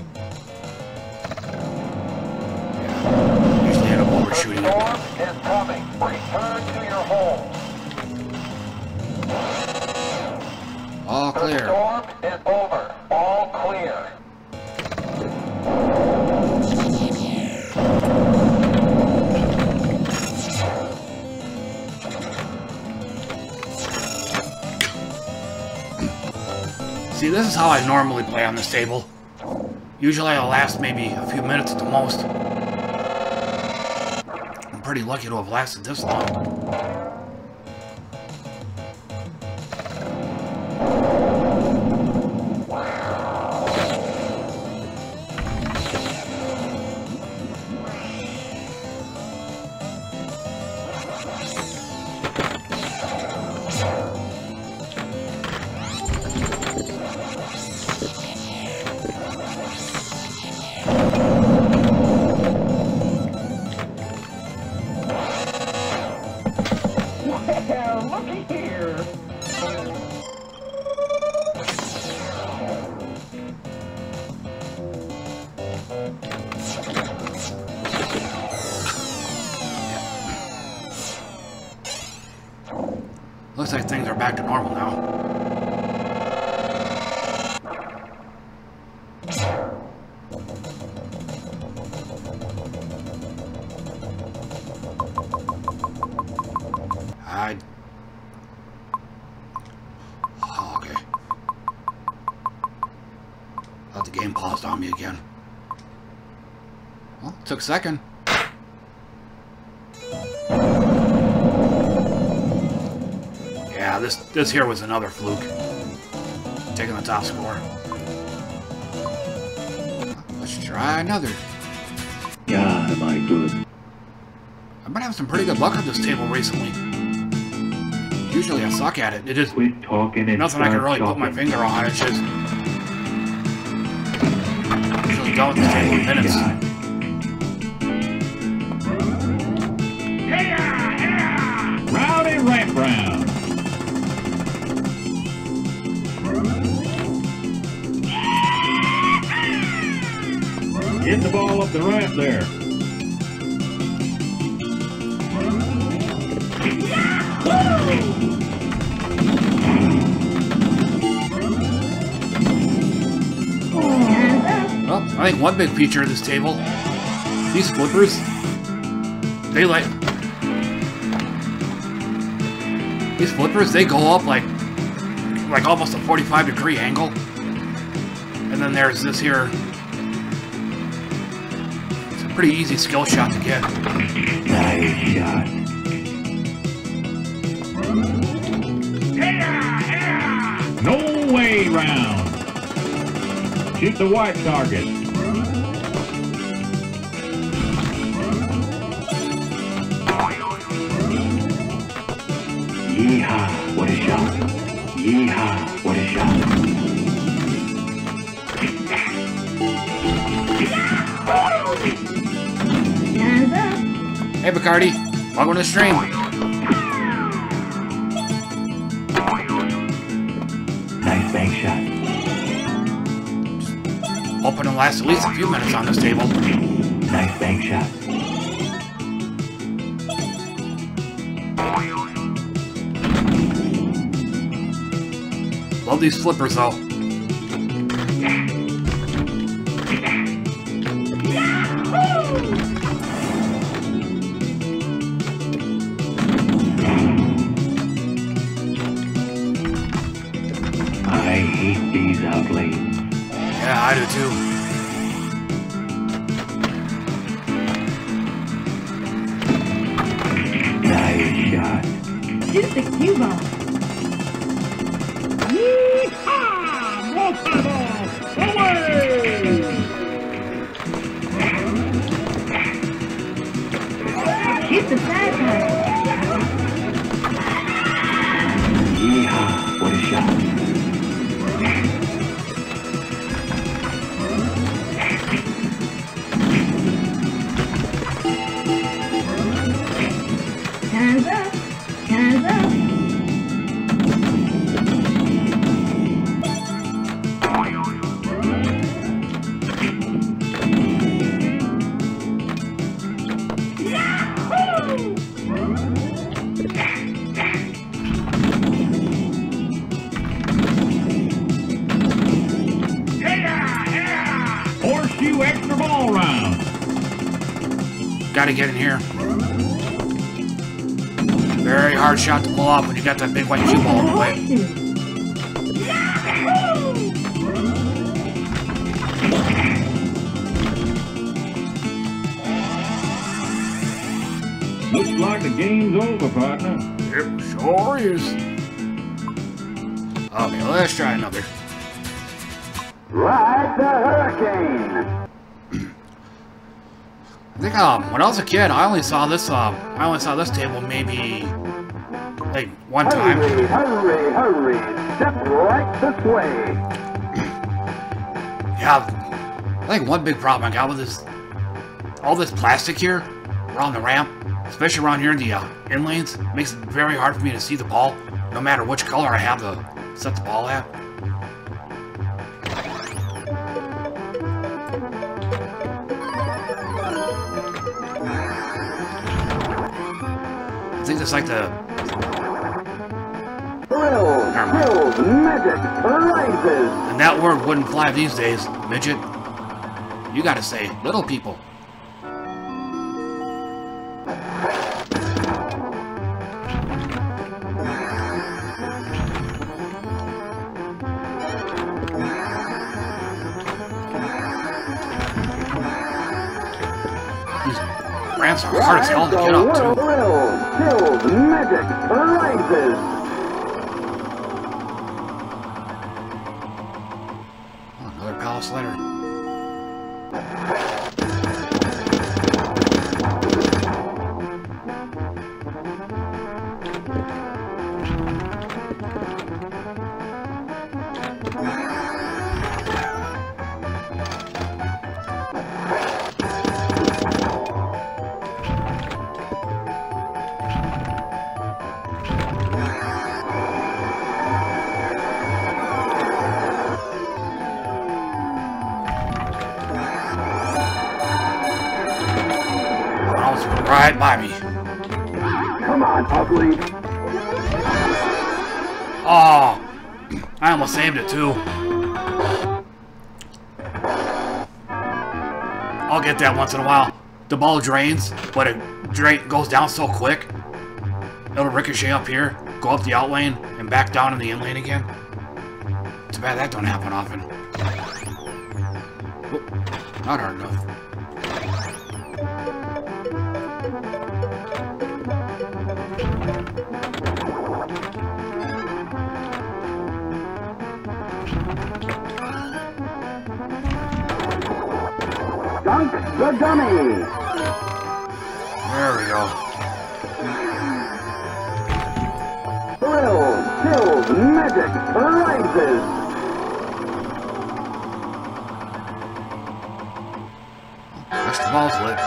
Yeah. Usually end up overshooting The storm is coming. Return to your home. All clear. The storm is over. All clear. See, this is how I normally play on this table. Usually I'll last maybe a few minutes at the most. I'm pretty lucky to have lasted this long. Looks like things are back to normal now. I... Oh, okay. Thought the game paused on me again. Well, it took a second. Yeah, this this here was another fluke. Taking the top score. Let's try another. Yeah, am I good? I've been having some pretty good luck on this table recently. Usually I suck at it. It is Quit talking and nothing I can really start put my shopping. finger on. It's just usually done with this table in minutes. God. Rowdy ramp round. Hit the ball up the ramp there. Well, I think one big feature of this table, these flippers, they like, these flippers, they go up like, like almost a forty-five degree angle. And then there's this here, it's a pretty easy skill shot to get. Nice shot. No way round. Shoot the white target. Yeehaw, what a shot. Yeehaw, what a shot. Hey Bacardi, welcome to the stream. Nice bank shot. Hoping to last at least a few minutes on this table. Nice bank shot. Love these flippers though. hate these outlays. Yeah, I do too. Nice shot. Shoot the cue ball. Yeehaw! Multi-ball! Away! Shoot the side pass. Yeehaw! What a shot. Hands up. Hands up. Horseshoe extra ball round. Gotta get in here. Very hard shot to pull off when you got that big white cue ball in the way. Looks like the game's over, partner. It sure is. Okay, let's try another. Ride the hurricane. I think um when I was a kid, I only saw this um I only saw this table maybe like one time. Hurry, hurry, hurry. Step right this way. Yeah, I think one big problem I got with this, all this plastic here around the ramp, especially around here in the uh, in lanes, makes it very hard for me to see the ball, no matter which color I have to set the ball at. I think it's like the Thrill, thrills, magic, rises. and that word wouldn't fly these days, midget. You gotta say little people. These ramps are hard as hell to get up to. Thrills, thrills, magic, rises. Oh, another palace letter. Right by me. Come on, ugly. Oh, I almost saved it too. I'll get that once in a while. The ball drains, but it drain goes down so quick. It'll ricochet up here, go up the out lane, and back down in the in lane again. Too bad that don't happen often. Whoop, not hard enough. Dunk the dummy. There we go. Thrills, chills, magic, rises. Wish the ball's lit.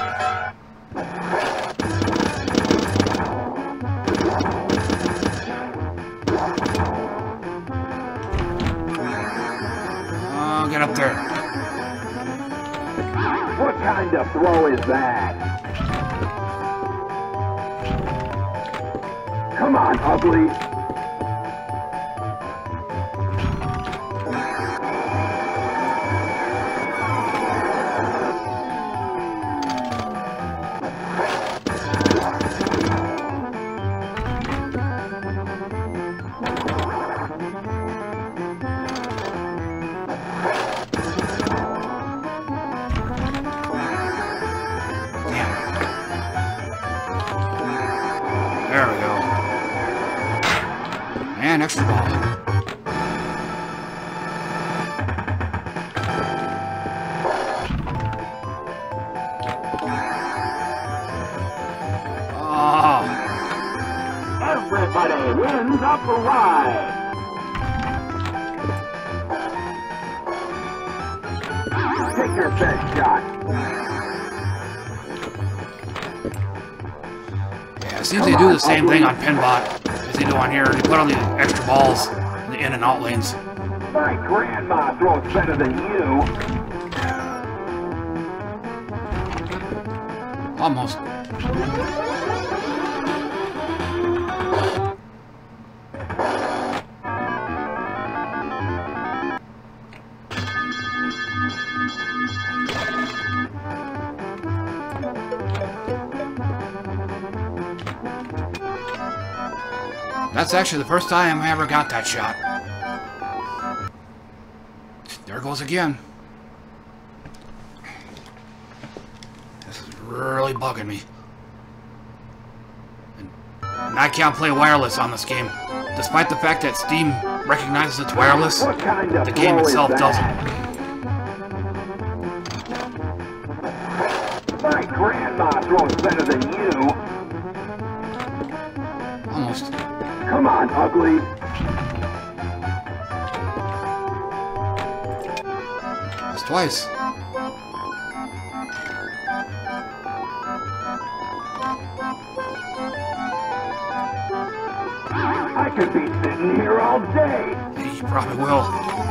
Oh, get up there. What kind of throw is that? Come on, ugly. And extra ball. Oh. Everybody wins up the ride. Take your best shot. Yeah, it seems they do the same thing on Pinball as they do on here. They put on the extra balls in the in and out lanes. My grandma throws better than you. Almost. That's actually the first time I ever got that shot. There goes again. This is really bugging me. And, and I can't play wireless on this game. Despite the fact that Steam recognizes it's wireless, the game itself doesn't. My grandma throws better than you. Almost. Come on, ugly. That's twice. I could be sitting here all day. You probably will.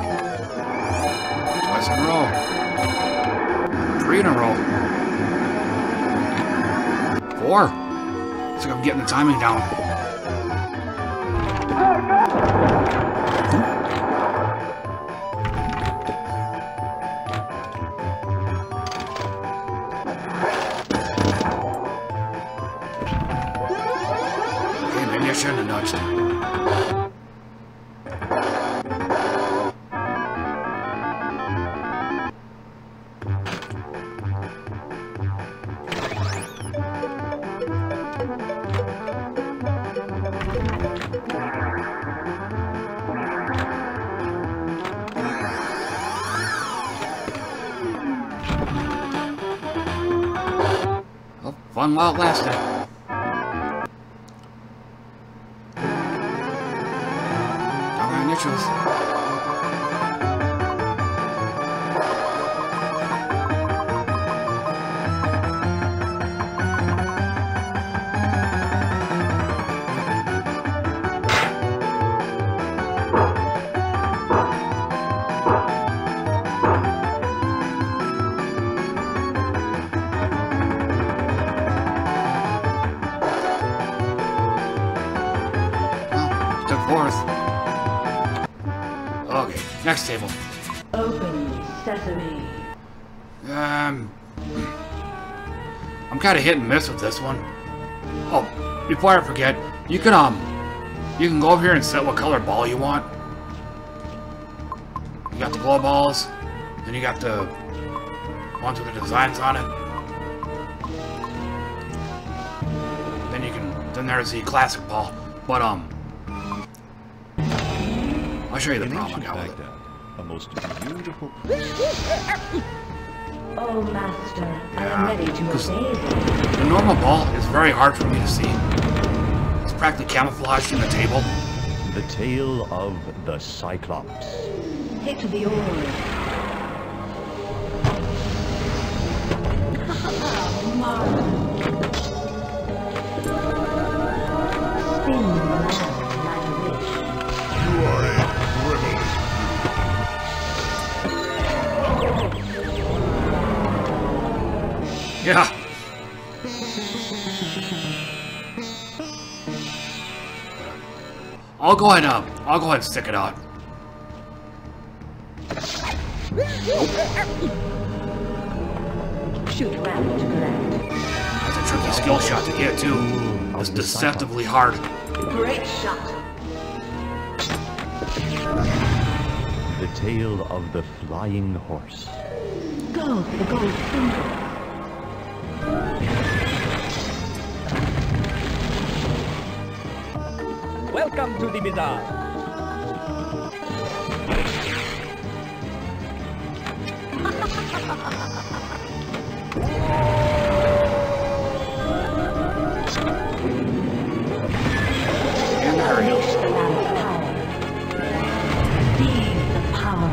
Twice in a row. Three in a row. Four. Looks like I'm getting the timing down. Okay, maybe I shouldn't have nudged. Fun while it lasted. Alright, neutrals. Okay, next table. Open sesame. Um, I'm kind of hit and miss with this one. Oh, before I forget, you can um, you can go over here and set what color ball you want. You got the glow balls, then you got the ones with the designs on it. Then you can, then there's the classic ball. But um, I'll show you the problem I got with it. A most beautiful. Oh, master, I Yeah, am ready to obey. the normal ball is very hard for me to see. It's practically camouflaged in the table. The tale of the Cyclops. Hit the oar. Spin round like a wish. You are a frivolous. Yeah. I'll go ahead um, I'll go ahead and stick it out. Shoot around to collect. That's a tricky skill shot to get too. It's deceptively hard. Great shot. The tale of the flying horse. Go for the gold finger. Welcome to the bazaar. And hurry. Unleash the lamp's power. Feel the power.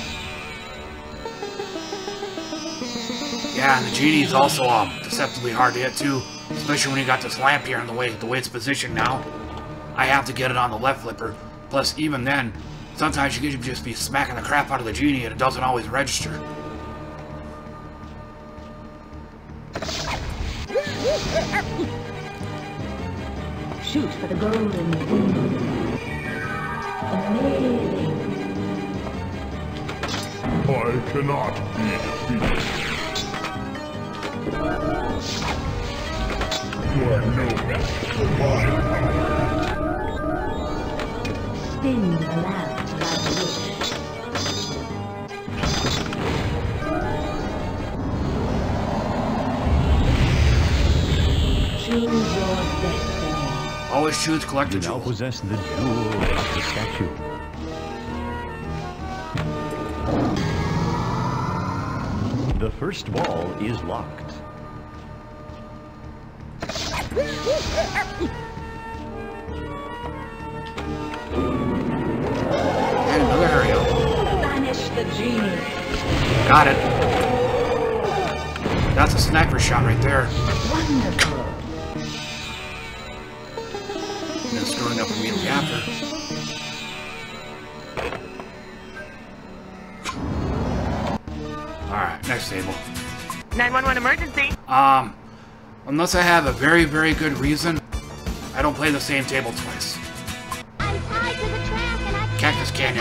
Yeah, and the genie is also um deceptively hard to hit too, especially when you got this lamp here in the way the way it's positioned now. I have to get it on the left flipper. Plus, even then, sometimes you could just be smacking the crap out of the genie and it doesn't always register. Shoot for the golden thing. Amazing. I cannot be defeated. You are no match for my power. Spin the lamp like a wish. Choose your destiny. Always choose collect a You now jewel. possess the jewel of the statue. The first wall is locked. And another hurry up. Banish the genie. Got it. That's a sniper shot right there. Wonderful. And then screwing up immediately after. Alright, next table. nine one one emergency. Um, unless I have a very, very good reason, I don't play the same table twice. I'm tied to the track and I Cactus Canyon.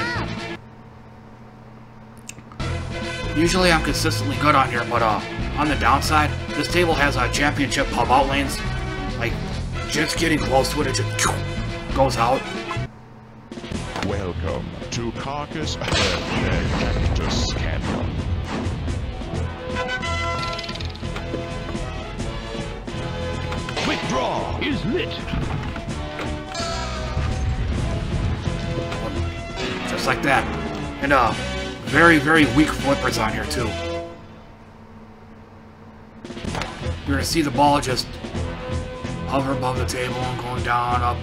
Usually I'm consistently good on here, but uh, on the downside, this table has uh, championship pub out lanes. Like, just getting close to it, it just goes out. Welcome to Carcass Cactus Canyon. Quick draw is lit. Just like that. And uh, very, very weak flippers on here too. You're gonna see the ball just hover above the table and going down, up,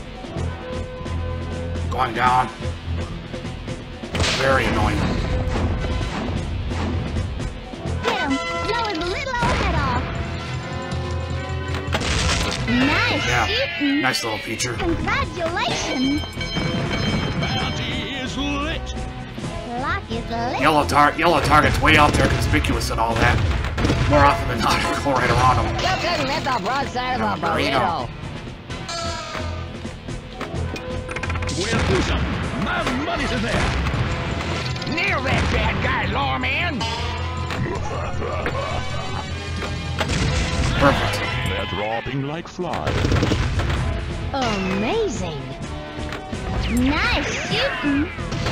going down. Very annoying. hit him. Blow his little old head off. Nice Yeah, shooting. nice little feature. Congratulations. Bounty is lit. Lock is lit. Yellow tar yellow target's way out there, conspicuous and all that. More often than not, go right around them. You couldn't hit the broadside of a burrito. We'll do something. My money's in there. Nail that bad guy, lawman! Perfect. They're dropping like flies. Amazing. Nice shooting.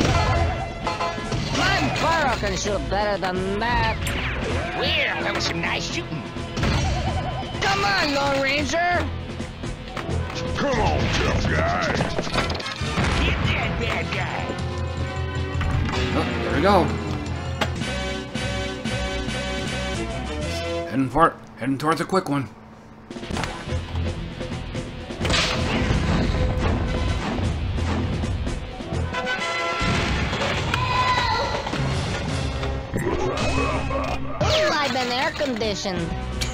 My Burrow can shoot better than that. Well, that was some nice shooting. Come on, Lone Ranger. Come on, tough guy. Hit that bad guy. Oh, there we go. Heading for it. Heading towards a quick one. Ooh, I've been air conditioned.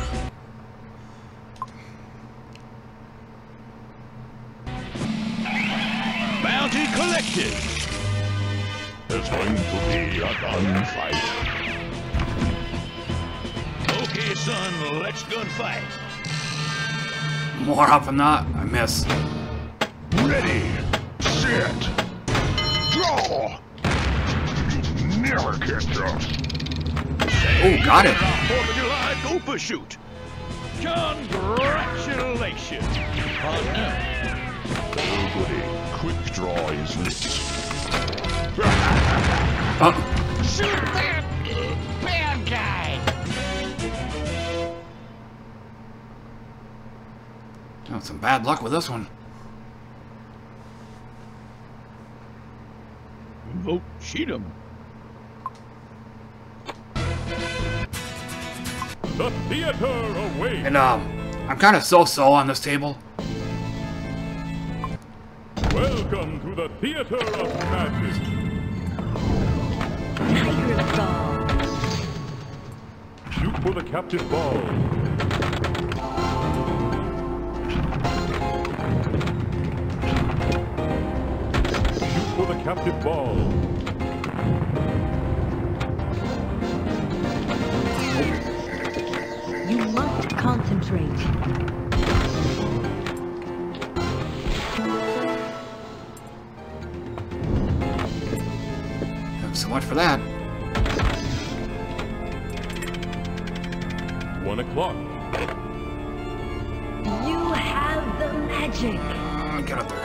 Bounty collected. There's going to be a gunfight. Okay, son, let's gunfight. More often than not, I miss. Ready, set, draw. You never catch us. Oh, got it. Fourth of July, go for shoot. Congratulations. Partner. Oh, goody. Quick draw is lit. Oh, Shoot that bad guy. oh, some bad luck with this one. Vote Cheatham. The theater awaits. And um, I'm kind of so-so on this table. Welcome to the theater of magic. Tiger ball. Shoot for the captive ball. Shoot for the captive ball. You must concentrate. So much for that. One o'clock. You have the magic. Uh, get up there.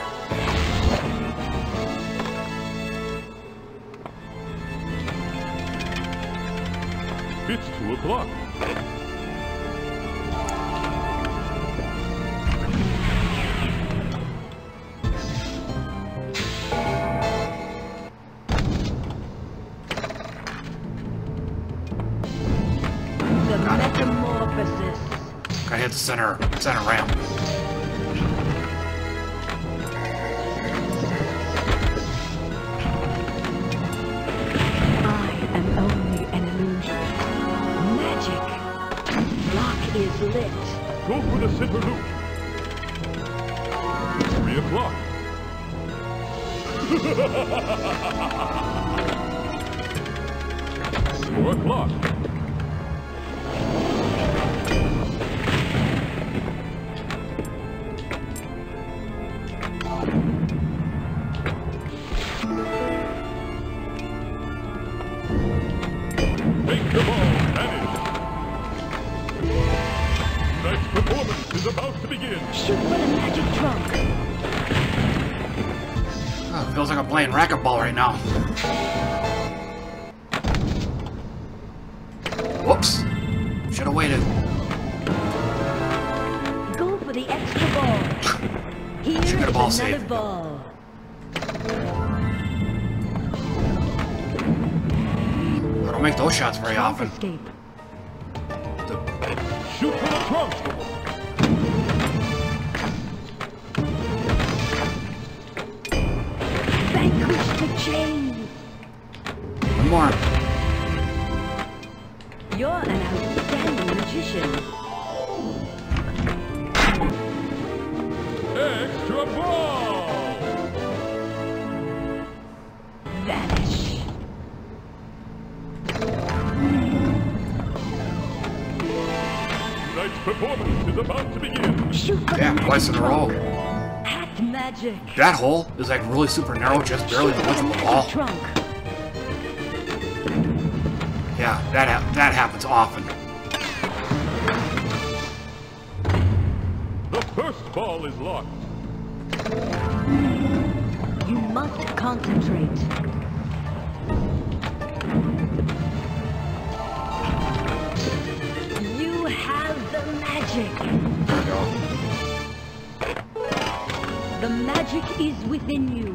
It's two o'clock. The metamorphosis. Gotta hit the center, center ramp. I am only an illusion. Magic. Lock is lit. Go for the center loop. Three o'clock. Four o'clock. Make the ball vanish. Tonight's performance is about to begin. Shoot for the magic trunk. Oh, it feels like I'm playing racquetball right now. Whoops. Should have waited. Go for the extra ball. Here Should get a ball is another saved. ball. I don't make those shots very often. Escape. Shoot for the trunk. Vanquish the chains. One more. You're an outstanding magician. Extra ball. Vanish. Tonight's performance is about to begin. Shoot for Damn, the twice in a row. Hat magic. That hole is like really super narrow, just barely the width of the ball. Trunk. Yeah, that ha that happens often. The first ball is locked. You must concentrate. You have the magic. There we go. The magic is within you.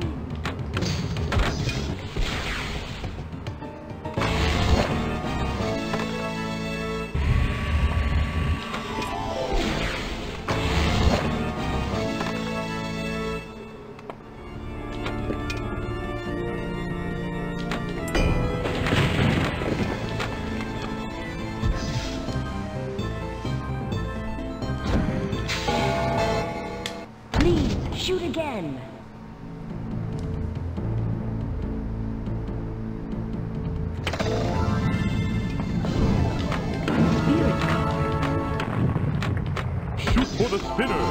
Please shoot again. Spirit card. Shoot for the spinner.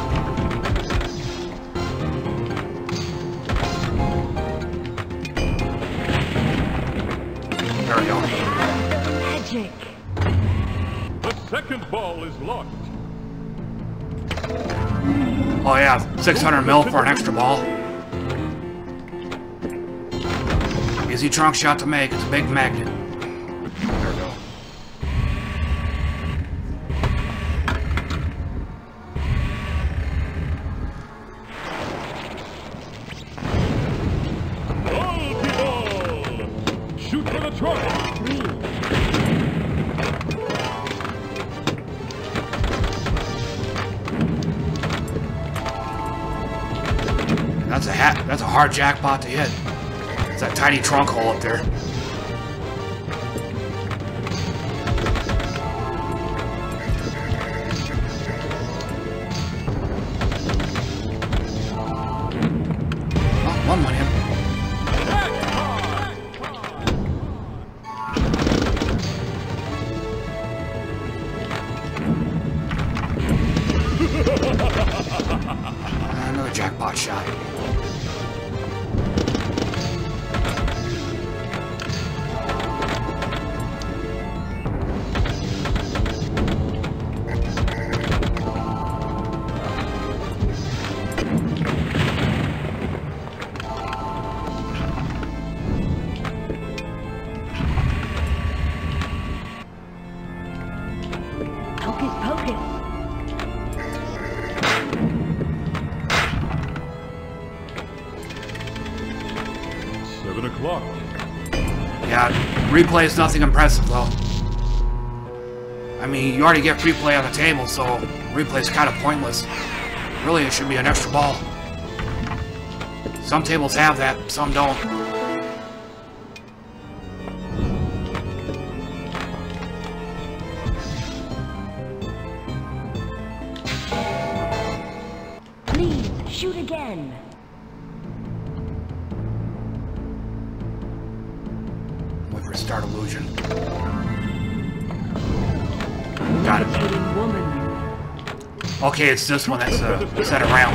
There we go. Have the magic. The second ball is locked. Oh yeah, six hundred mil for an extra ball. Easy trunk shot to make. It's a big magnet. There we go. Multi-ball. Shoot for the trunk. Three. That's a hat. That's a hard jackpot to hit. It's that tiny trunk hole up there. Oh, one went in. Another jackpot shot. Hocus pocus. Seven o'clock. Yeah, replay is nothing impressive though. I mean, you already get free play on the table, so replay is kind of pointless. Really, it should be an extra ball. Some tables have that, some don't. Please shoot again. Wait for start illusion. Got it. Levitating woman. Okay, it's this one that's uh, set around.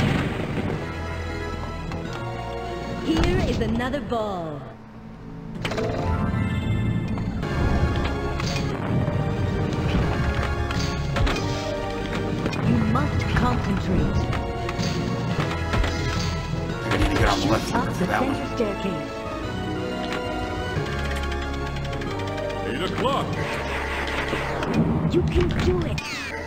Here is another ball. You must concentrate. I need to get on the left Up finger the for that center one. staircase. Eight o'clock. You can do it.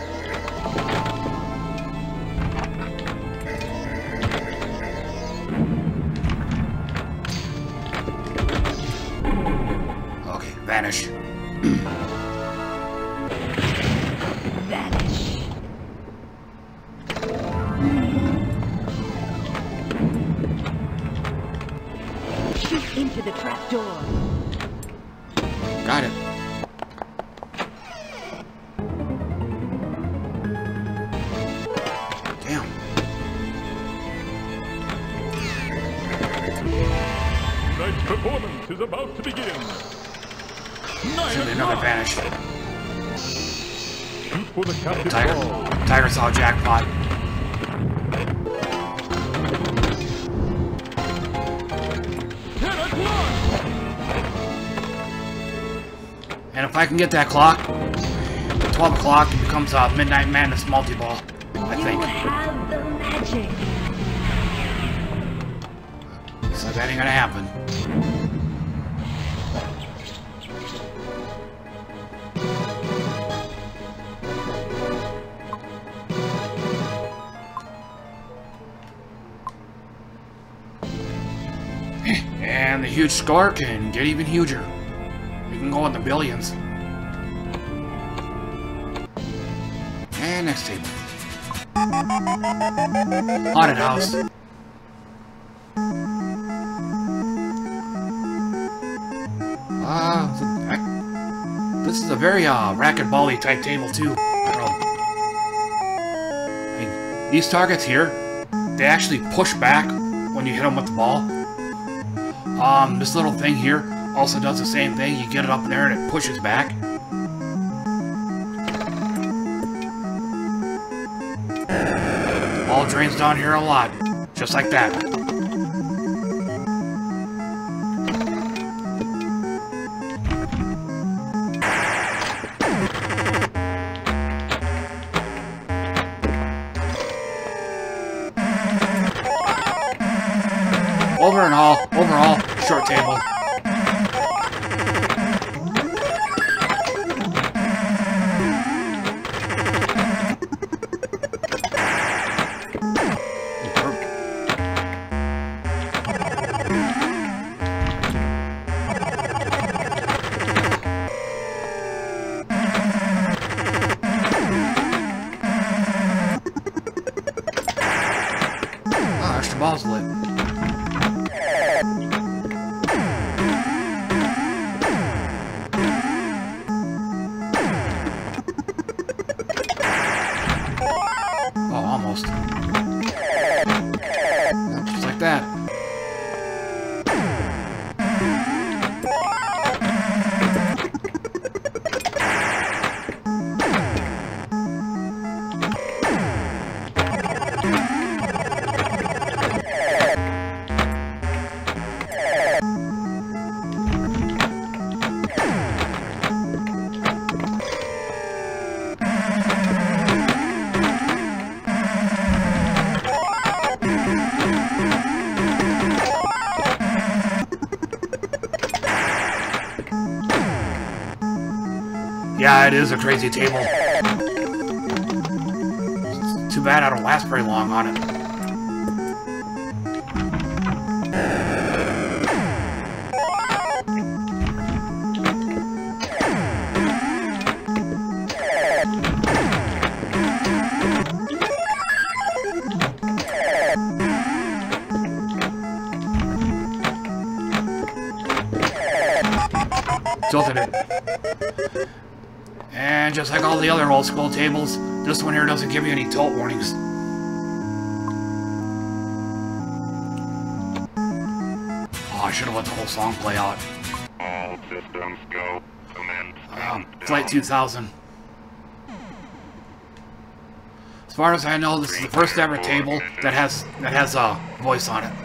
Okay, vanish. Vanish. Shoot into the trap door. Got it. Damn. Tonight's performance is about to begin. Nine Should be another o'clock. vanish. Shoot for the captain Tiger. ball. Tiger saw jackpot. Ten o'clock. And if I can get that clock, twelve o'clock, it becomes a Midnight Madness multi-ball, I You think. have the magic. So that ain't gonna happen. And the huge score can get even huger. We can go in the billions. And next table. Haunted house. Ah, uh, this is a very uh, racquetball-y type table too. Oh. I mean, these targets here, they actually push back when you hit them with the ball. Um, this little thing here also does the same thing. You get it up in there and it pushes back. Ball drains down here a lot, just like that. Over and all, overall, short table. Yeah, it is a crazy table. It's too bad I don't last very long on it. Tilted it. And just like all the other old school tables, this one here doesn't give you any tilt warnings. Oh, I should have let the whole song play out. All systems go. Command. Um, Flight two thousand. As far as I know, this is the first ever table that has that has a voice on it.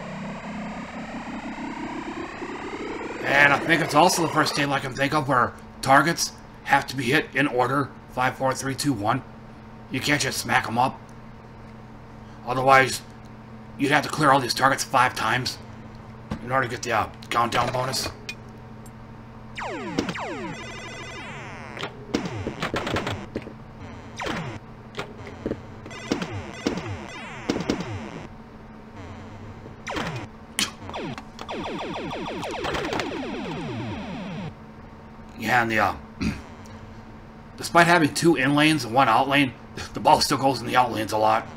And I think it's also the first table I can think of where targets have to be hit in order, five, four, three, two, one. You can't just smack them up. Otherwise, you'd have to clear all these targets five times in order to get the uh, countdown bonus. Yeah, and the, uh, despite having two in lanes and one out lane, the ball still goes in the out lanes a lot.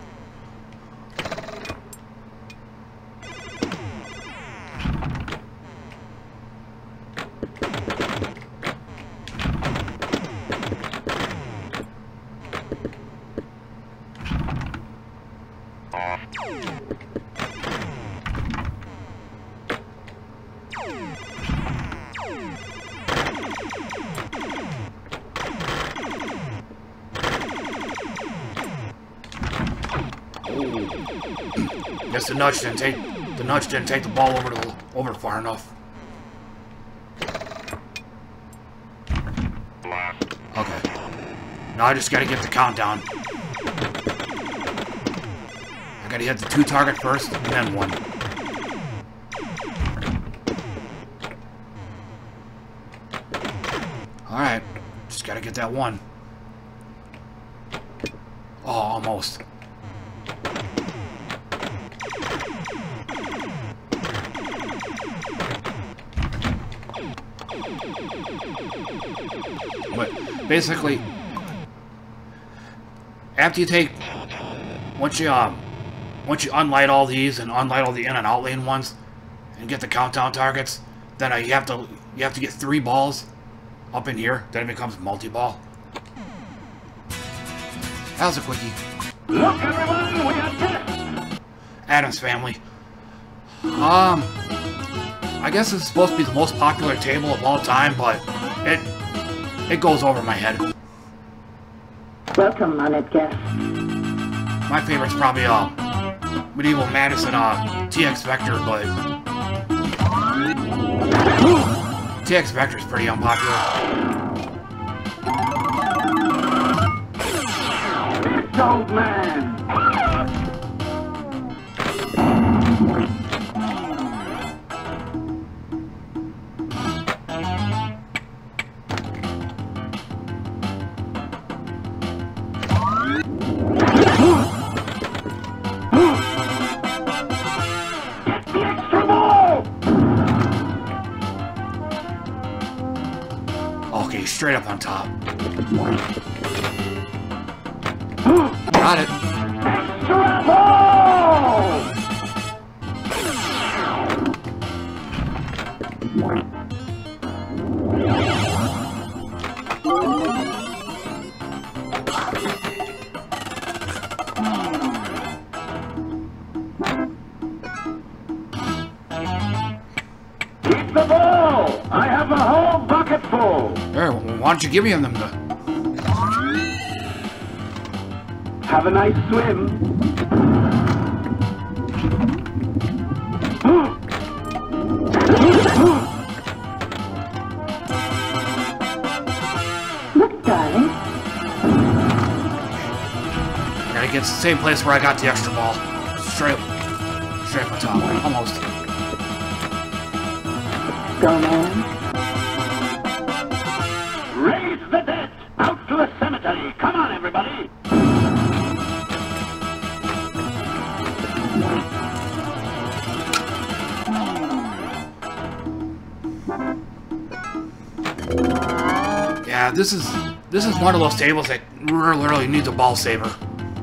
Guess the nudge didn't take the nudge didn't take the ball over to the, over far enough. Okay. Now I just gotta get the countdown. I gotta hit the two target first and then one. Alright. Just gotta get that one. Oh, almost. But basically, after you take, once you um, once you unlight all these and unlight all the in and out lane ones, and get the countdown targets, then uh, you have to you have to get three balls up in here. Then it becomes multi-ball. That was a quickie. Look, everyone, we got this. Adam's Family. Um, I guess it's supposed to be the most popular table of all time, but it it goes over my head. Welcome, honored guest. My favorite's probably uh, Medieval Madison uh, T X Vector, but T X Vector's pretty unpopular. Old man. Okay, straight up on top. Got it. Keep the ball! I have a whole bucket full! There, why don't you give me them to... Have a nice swim. Look, darling. I gotta get to the same place where I got the extra ball. Straight, straight up on top. Almost. Go, man. Raise the debt! everybody. Yeah, this is this is one of those tables that literally needs a ball saver.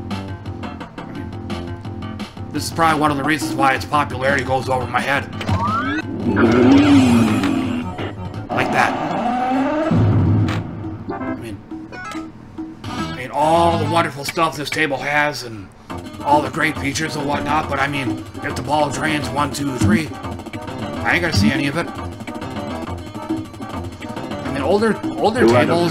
This is probably one of the reasons why its popularity goes over my head. Like that. I mean, I mean, all the wonderful stuff this table has and all the great features and whatnot, but I mean, if the ball drains one, two, three, I ain't gonna see any of it. I mean, older, older Two tables,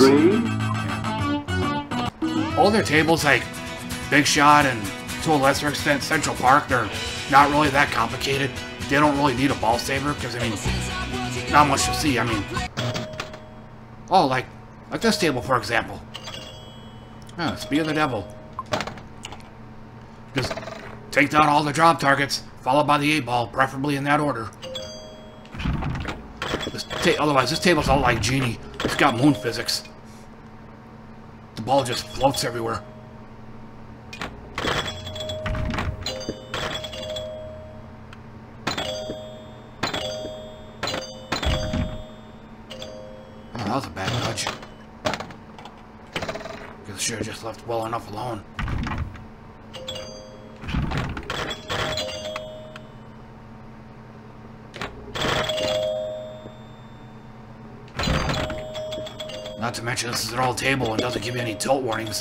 yeah. older tables like Big Shot and to a lesser extent Central Park, they're not really that complicated. They don't really need a ball saver because, I mean, not much to see. I mean, oh, like, like this table, for example. Yeah, Speed of the Devil. Just take down all the drop targets, followed by the eight ball, preferably in that order. This ta otherwise, this table's all like Genie. It's got moon physics. The ball just floats everywhere. Oh, that was a bad nudge. Guess I should have just left well enough alone. Not to mention this is an old table and doesn't give you any tilt warnings.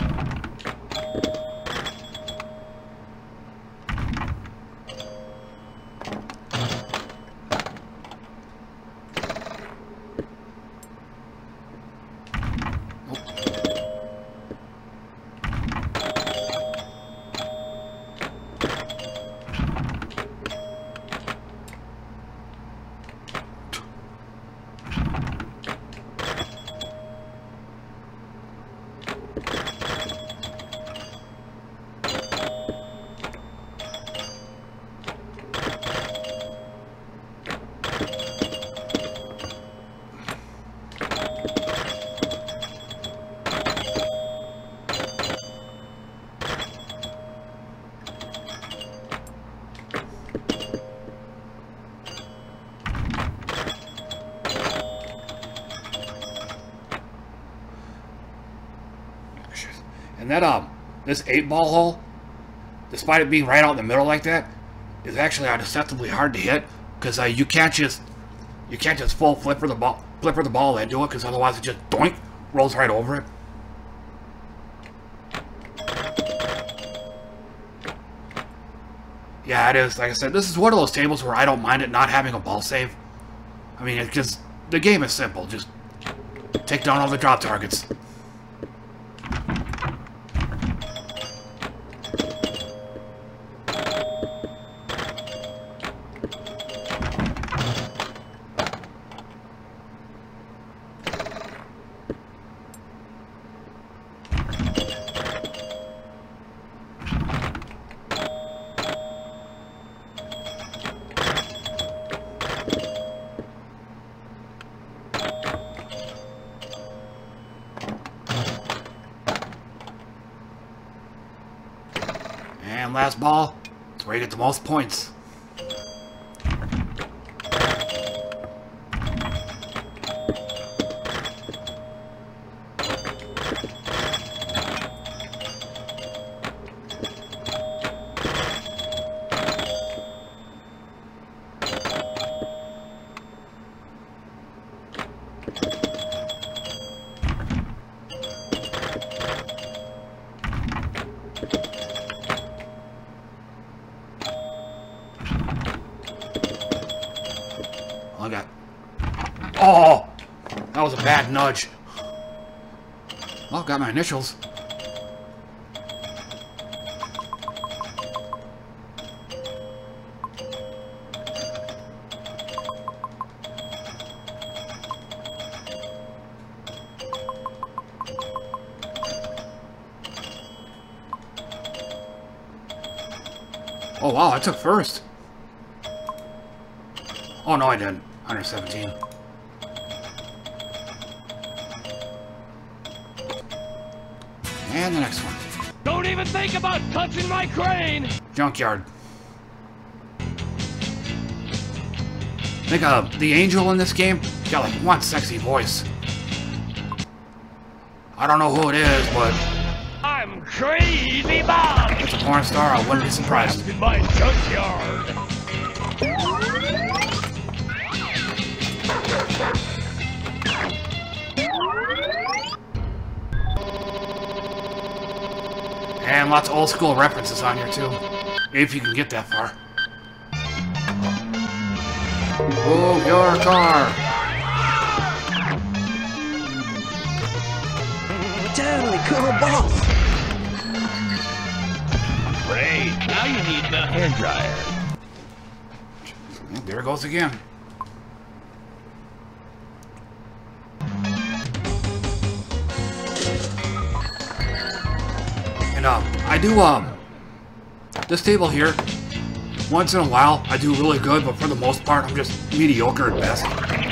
And that, um, this eight ball hole, despite it being right out in the middle like that, is actually deceptively hard to hit, because uh, you can't just, you can't just full flipper the ball, flipper the ball into it, because otherwise it just doink, rolls right over it. Yeah, it is. Like I said, this is one of those tables where I don't mind it not having a ball save. I mean, it's just, the game is simple. Just take down all the drop targets. And last ball, it's where you get the most points. I got... Oh! That was a bad nudge. Well, got my initials. Oh wow, I took first. Oh no, I didn't. one seventeen. And the next one. Don't even think about touching my crane! Junkyard. I think uh, the angel in this game got like one sexy voice. I don't know who it is, but I'm Crazy Bob! it's a porn star, I wouldn't be surprised. In my junkyard! And lots of old school references on here too, if you can get that far. Move your car! Totally cool boss! Great, now you need the hairdryer. And there it goes again. And um, I do um, this table here, once in a while I do really good, but for the most part I'm just mediocre at best.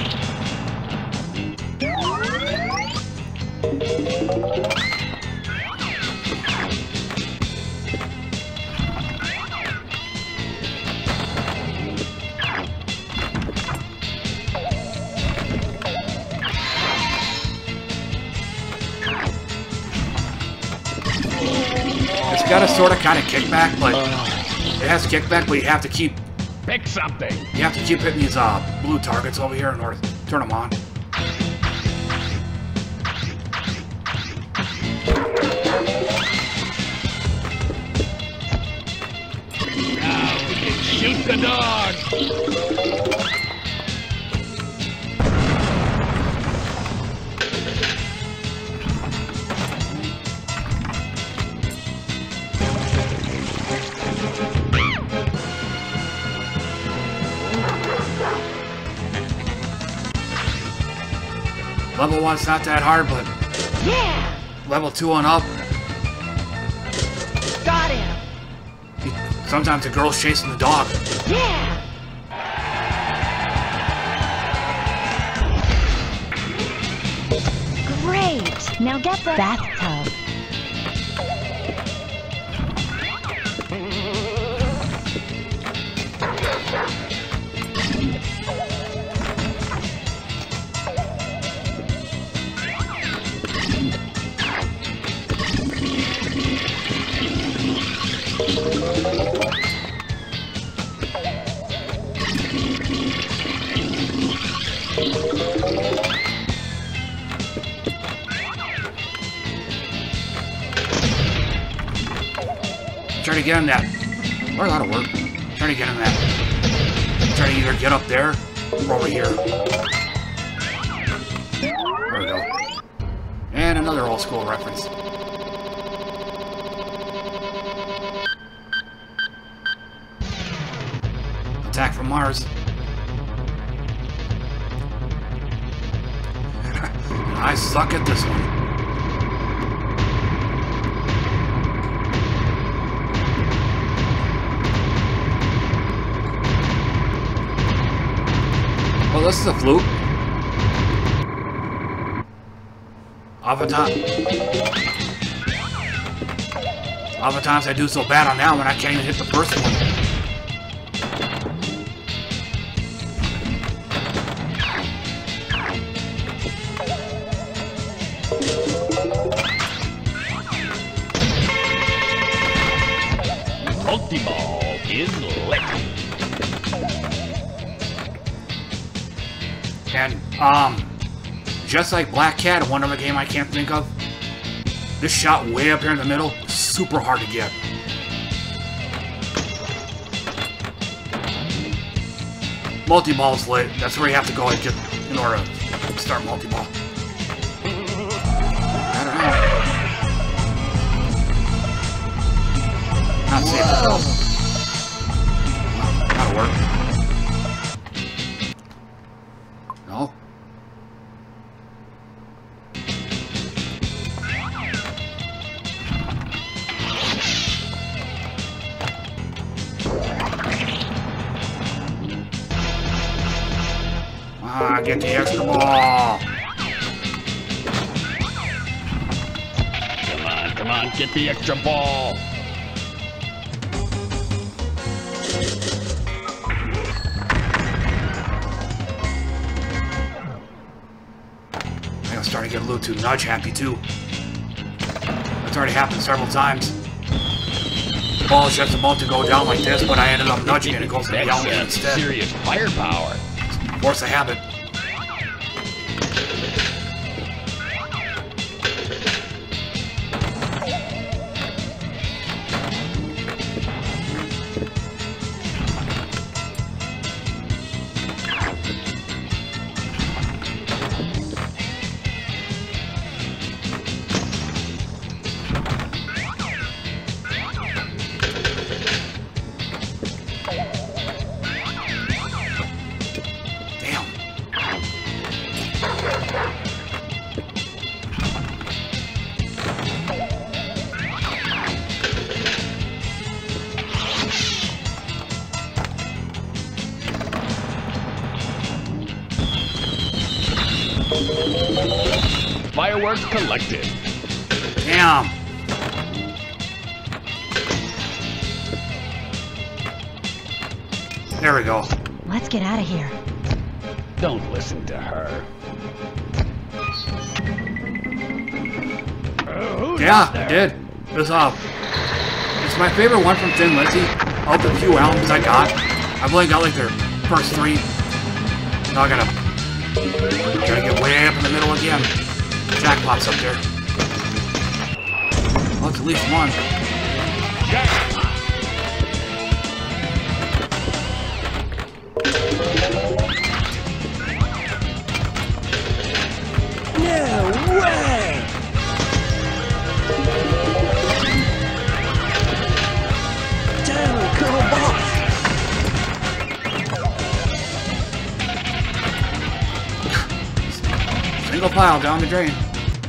It's got a sort of kind of kickback, but it has kickback, but you have to keep pick something. You have to keep hitting these uh, blue targets over here in order to turn them on. Now we can shoot the dog. Level one's not that hard, but yeah. Level two and up. Got him. Sometimes the girl's chasing the dog. Yeah. Great. Now get the bathtub. Try to get in that. Or that'll work. Try to get in that. Try to either get up there or over here. There we go. And another old school reference. Attack from Mars. I suck at this one. Oh, this is a fluke. Oftentimes, oftentimes I do so bad on that one I can't even hit the first one. Multi-ball is lit. And, um, just like Black Cat and one other game I can't think of, this shot way up here in the middle is super hard to get. Multi-ball's lit. That's where you have to go and get in order to start multi-ball. I don't know. Not safe at all. That'll work. No? Ah, get the extra ball. Come on, come on. on, get the extra ball. I'm starting to get a little too nudge happy too. That's already happened several times. The ball is just about to go down like this, but I ended up nudging it and it goes to the outlet instead. Serious firepower. Force of habit. Fireworks collected. Damn. There we go. Let's get out of here. Don't listen to her. Uh, yeah, I did. It was, uh, it's my favorite one from Thin Lizzy. Of the few albums I got, I've only got like their first three. Now I gotta, gotta get way up in the middle again. Jackpot's up there. Oh, it's at least one. No way! Damn, cool boss! Single pile down the drain.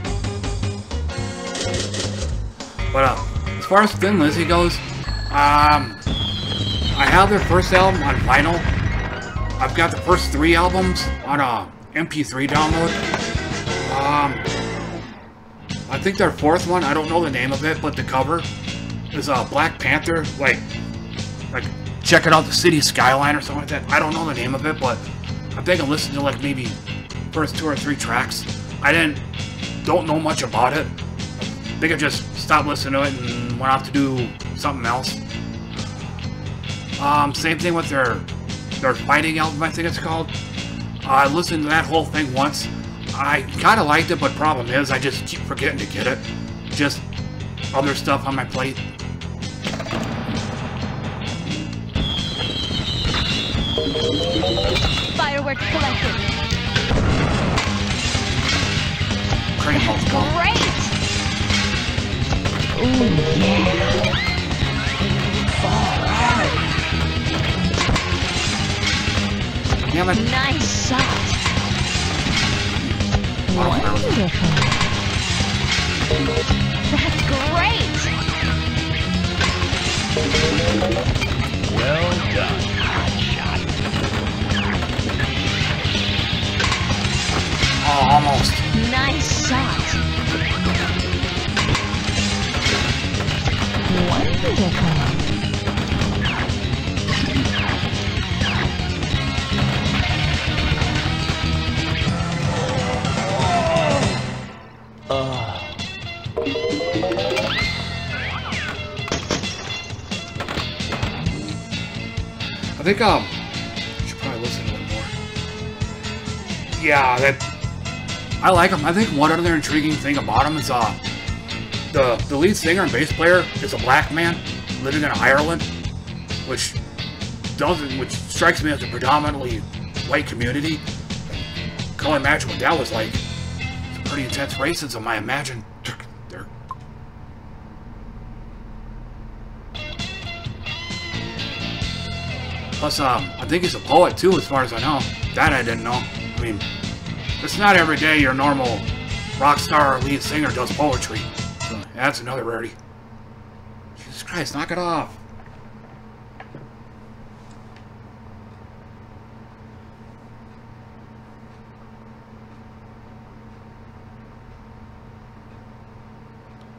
But uh, as far as Thin Lizzy goes, um, I have their first album on vinyl. I've got the first three albums on a M P three download. Um, I think their fourth one, I don't know the name of it, but the cover is a uh, Black Panther, like, like checking out the city skyline or something like that. I don't know the name of it, but I think I listened to like maybe first two or three tracks. I didn't, don't know much about it. I think I just stopped listening to it and went off to do something else. Um, same thing with their their fighting album, I think it's called. Uh, I listened to that whole thing once. I kind of liked it, but problem is I just keep forgetting to get it. Just other stuff on my plate. Fireworks collected. Crane multiple. Great! Ooh, yeah. Alright. Damn it. Nice shot. Wonderful. That's great. Well done. Hot shot. Oh, almost. Nice shot. Wonderful. Uh. I think um, I should probably listen to it more. Yeah, that I like them. I think one other intriguing thing about them is uh, the the lead singer and bass player is a black man living in Ireland, which doesn't, which strikes me as a predominantly white community. Can only imagine what that was like. It's pretty intense racism, I imagine. They're Plus, um, I think he's a poet too, as far as I know. That I didn't know. I mean, it's not every day your normal rock star or lead singer does poetry. So that's another rarity. Jesus Christ, knock it off.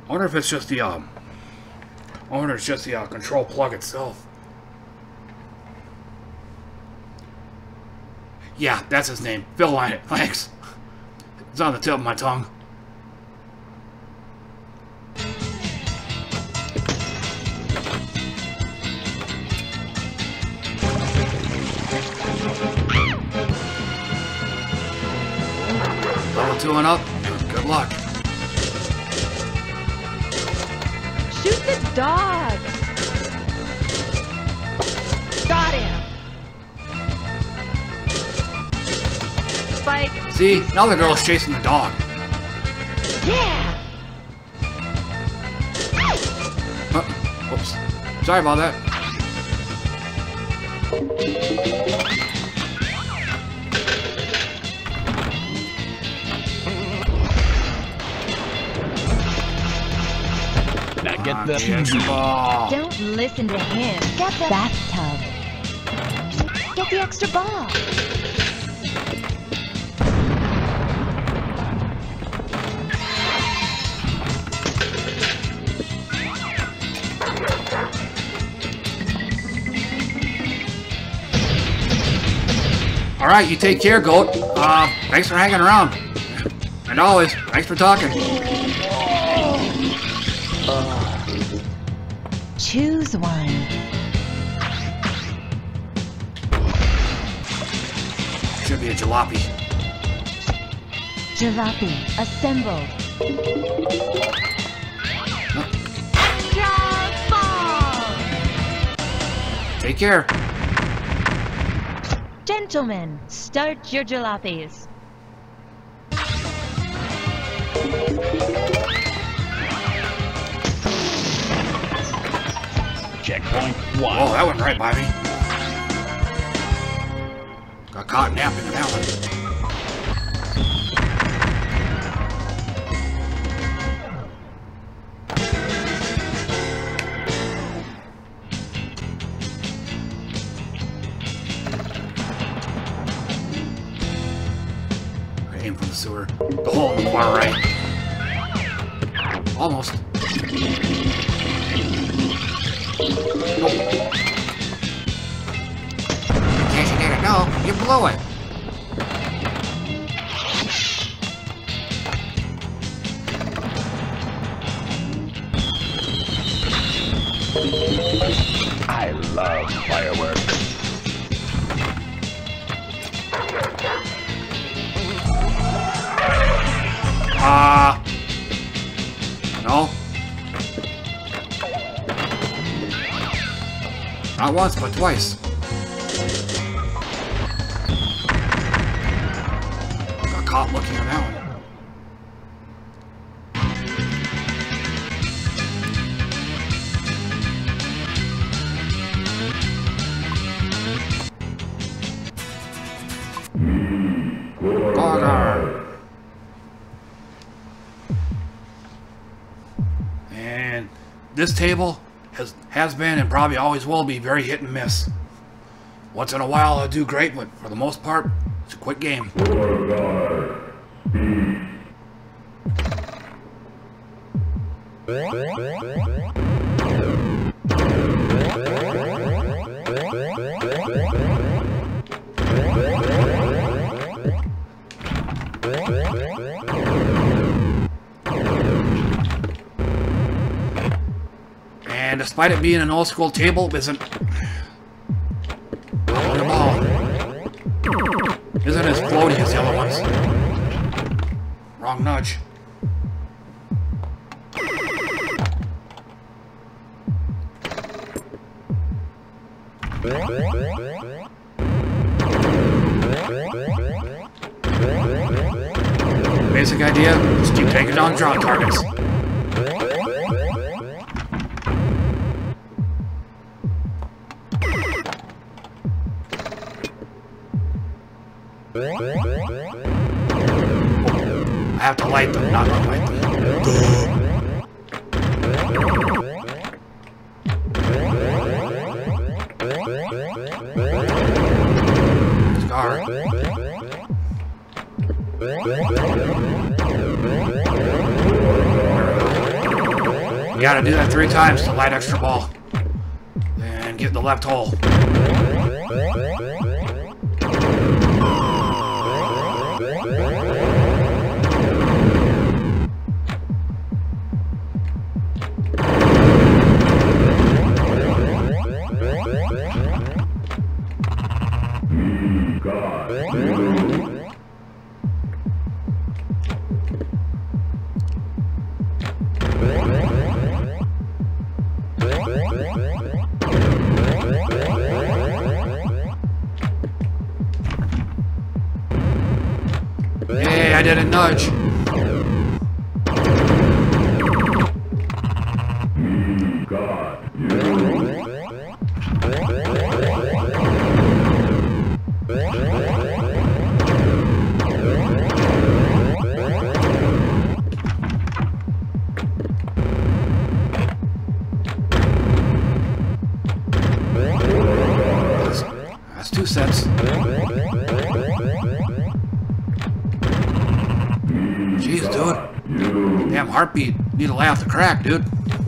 I wonder if it's just the, um... I wonder if it's just the uh, control plug itself. Yeah, that's his name. Phil Lynott. Thanks. It's on the tip of my tongue. Level two and up. Good luck. Shoot the dog! Got him! Spike! See? Now the girl's chasing the dog. Yeah! Uh, whoops. Sorry about that. Now get uh, the extra ball. Don't listen to him. Get the bathtub. Get the extra ball. Alright, you take care, Goat. Uh, thanks for hanging around. And always, thanks for talking. Choose one. Should be a jalopy. Jalopy, assembled. Extra ball! Take care. Gentlemen, start your jalopies. checkpoint one. Oh, that went right by me. Got caught napping in that one. Aim for the sewer. The hole in the far right. Almost. Nope. In case you didn't know, you blew it. I love fireworks. Ah. Uh, no. Not once, but twice. Got caught looking at that one. Bogger. And this table has has been and probably always will be very hit and miss. Once in a while I'll do great, but for the most part, it's a quick game. And despite it being an old school table, isn't the ball isn't as floaty as the other ones. Wrong nudge. Basic idea, just keep taking down draw targets. I have to light them, not light them. Scar. You gotta do that three times to light extra ball. And get in the left hole. Hey, I did a nudge. God. That's, that's two sets. Jeez, dude. Damn heartbeat. Need to lay off the crack, dude.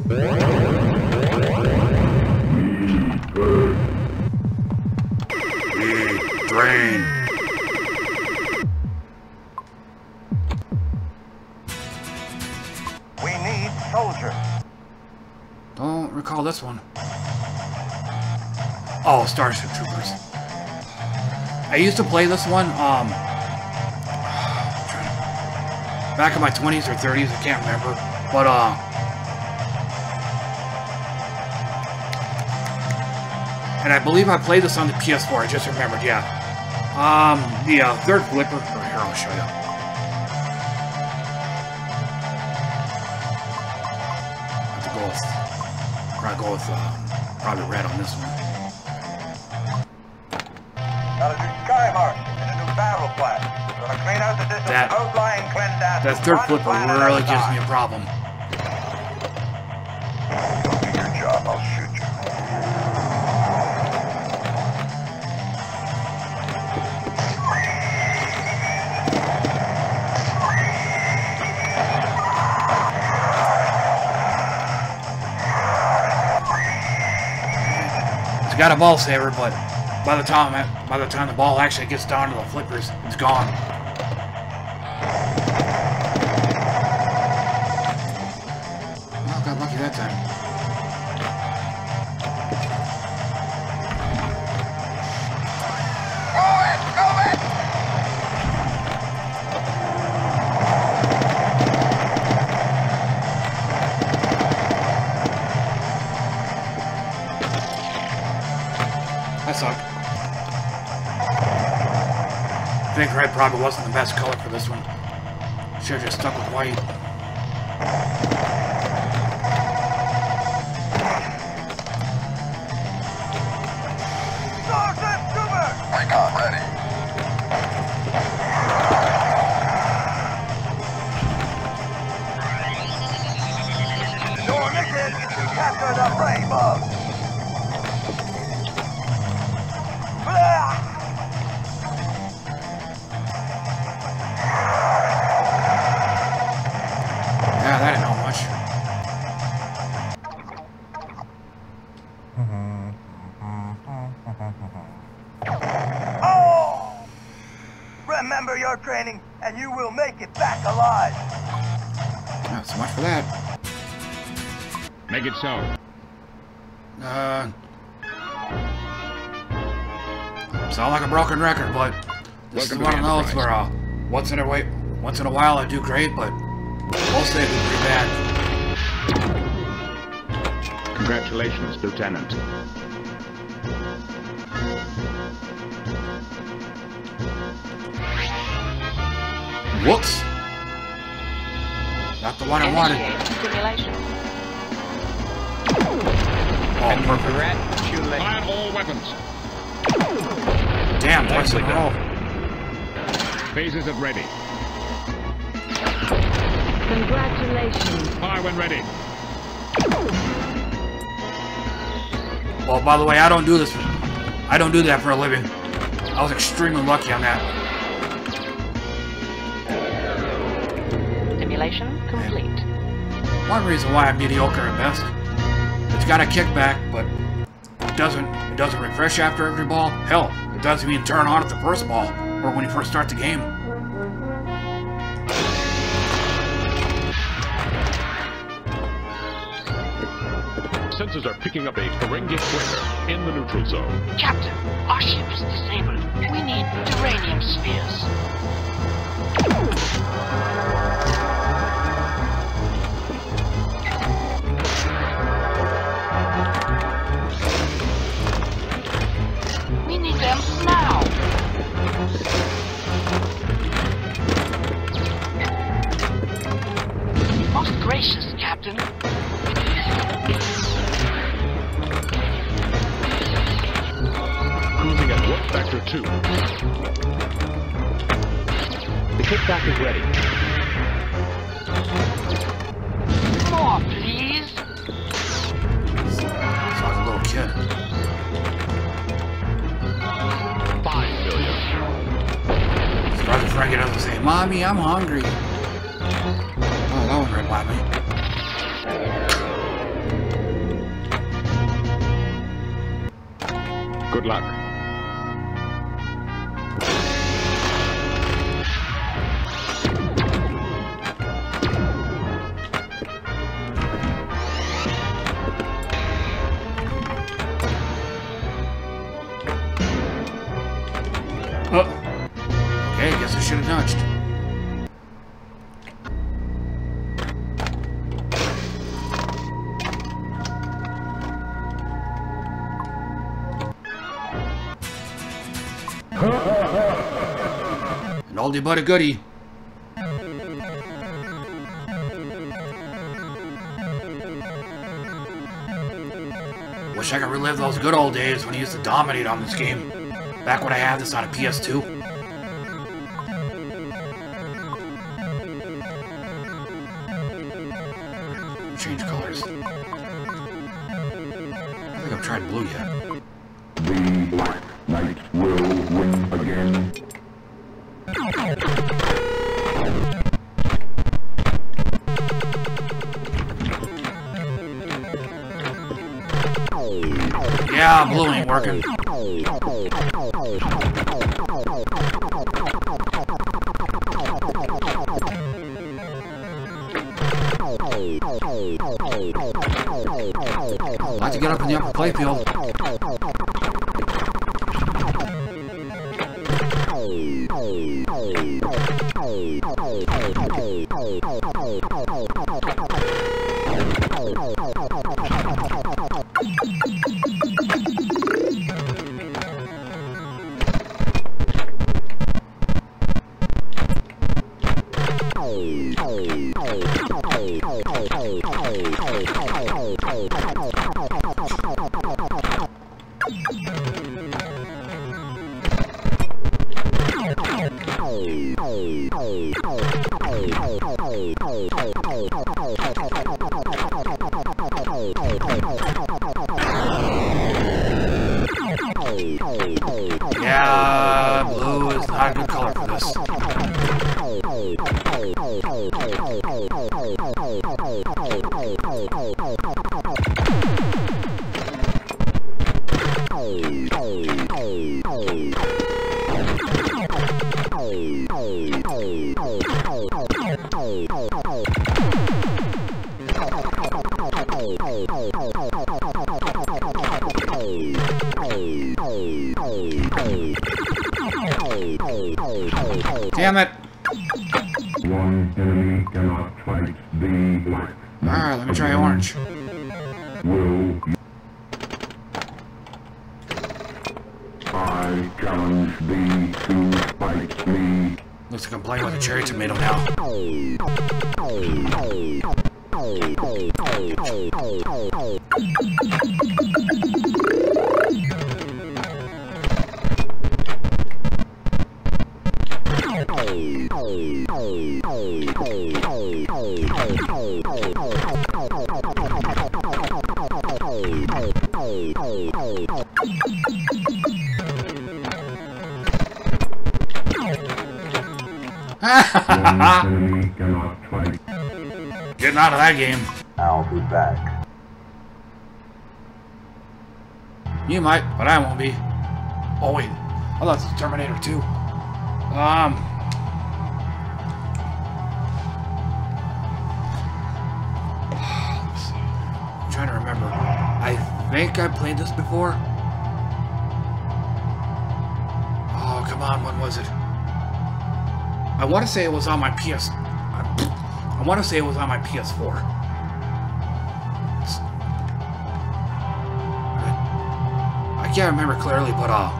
Drain. We need soldiers. Don't recall this one. Oh, Starship Troopers. I used to play this one, um... back in my twenties or thirties, I can't remember. But, uh... and I believe I played this on the P S four, I just remembered, yeah. Um, the uh, third flipper... Oh, here, I'll show you. I have to go with... Probably go with, uh... probably red on this one. Got a new sky mark and a new barrel flag. Gonna clean out the distance That, outlying cleanse that third flipper really gives me a problem. Don't do your job, I'll shoot you. It's got a ball saver, but by the time by the time the ball actually gets down to the flippers, it's gone. Oh, got lucky that time. That sucked. I think red probably wasn't the best color for this one. Should have just stuck with white. Recon ready. Your mission is to capture the prey bug. Yeah, that didn't help much. Oh! Remember your training, and you will make it back alive. Not so much for that. Make it so. Uh, sound like a broken record, but this Welcome is one to of the those where uh, once in a way, once in a while I do great, but most days I do pretty bad. Congratulations, Lieutenant. Whoops! Not the one I wanted. Simulation. Oh, perfect. Fire all weapons. Damn, twice in a row. Phases at ready. Congratulations. Fire when ready. Well, by the way, I don't do this. For, I don't do that for a living. I was extremely lucky on that. Simulation complete. one reason why I'm mediocre at best. It's got a kickback, but it doesn't it doesn't refresh after every ball. Hell, it doesn't even turn on at the first ball or when you first start the game. Sensors are picking up a Ferengi flamer in the neutral zone. Captain, our ship is disabled. We need uranium spheres. We need them now. Most gracious, Captain. Cruising at warp factor two. The kickback is ready. More, please. Sounds like a little kid. Five million. Surprised the Ferengi doesn't say, "Mommy, I'm hungry." Oh, that one right by me. Good luck. Oh. Okay, guess I should have nudged. An oldie but a goodie. Wish I could relive those good old days when I used to dominate on this game. Back when I had this on a P S two. Change colors. I don't think I've tried blue yet. The Black Knight will win again. Yeah, blue ain't working. I'd like to get up in the upper playfield. Yeah, blue is not a good color for this. Damn it! One enemy cannot fight the Black Knight. Alright, let me try orange. Will I challenge thee to fight me? Looks like I'm playing with a cherry tomato now. Getting out of that game. be back. You might, but I won't be. Oh wait, I thought it was Terminator two. Um. Let's see. I'm trying to remember. I think I played this before. Oh, come on, when was it? I want to say it was on my P S... I, I want to say it was on my P S four. It's, I, I can't remember clearly, but, uh...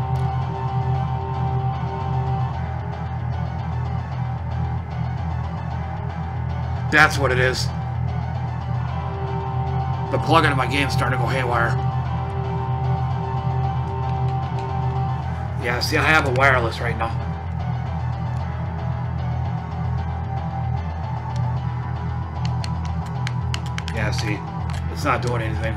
that's what it is. The plug-in of my game's starting to go haywire. Yeah, see, I have a wireless right now. Yeah, see, it's not doing anything.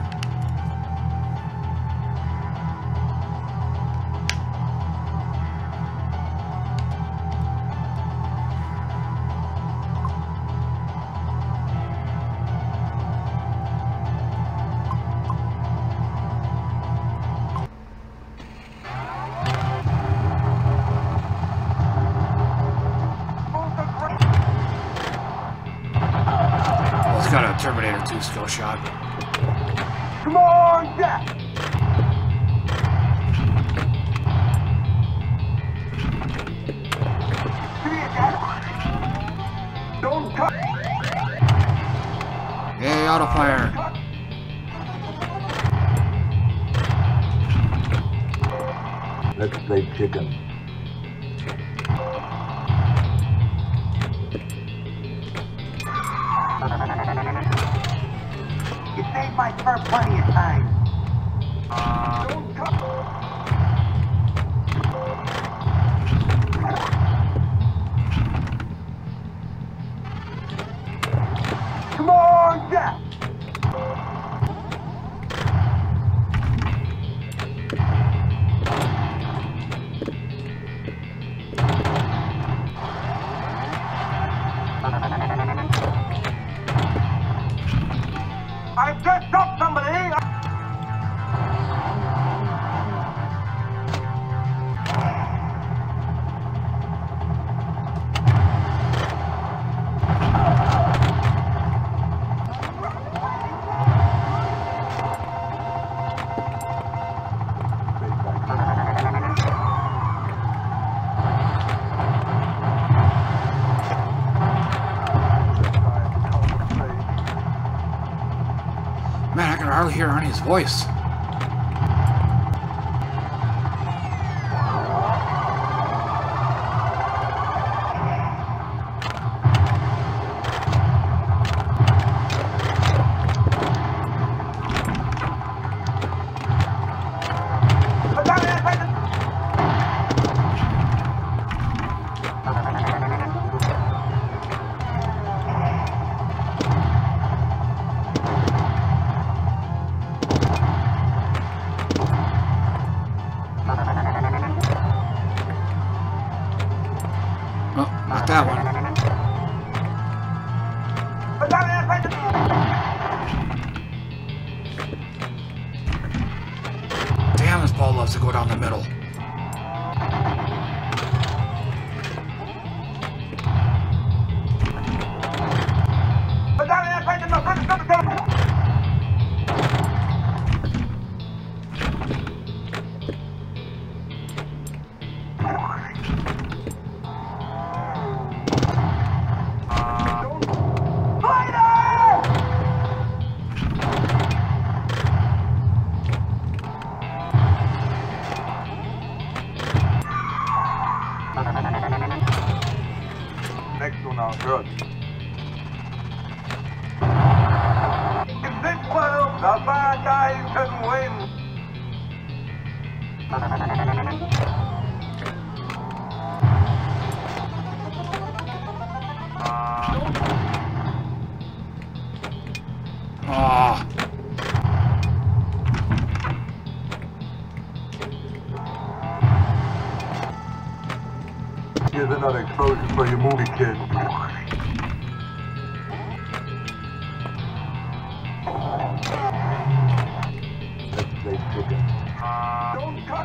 Terminator two skill shot. Come on, Jack! Don't cut! Hey, auto fire! Let's play chicken. You saved my fur plenty of time. Don't cut. Come on, Jack! I just up somebody! Man, I can hardly hear Arnie's voice. That one. Damn, this ball loves to go down the middle. Next one out, good. In this world, the bad guys can win. Ah. Here's another explosion for your movie, kid. Let's play chicken. Don't cut!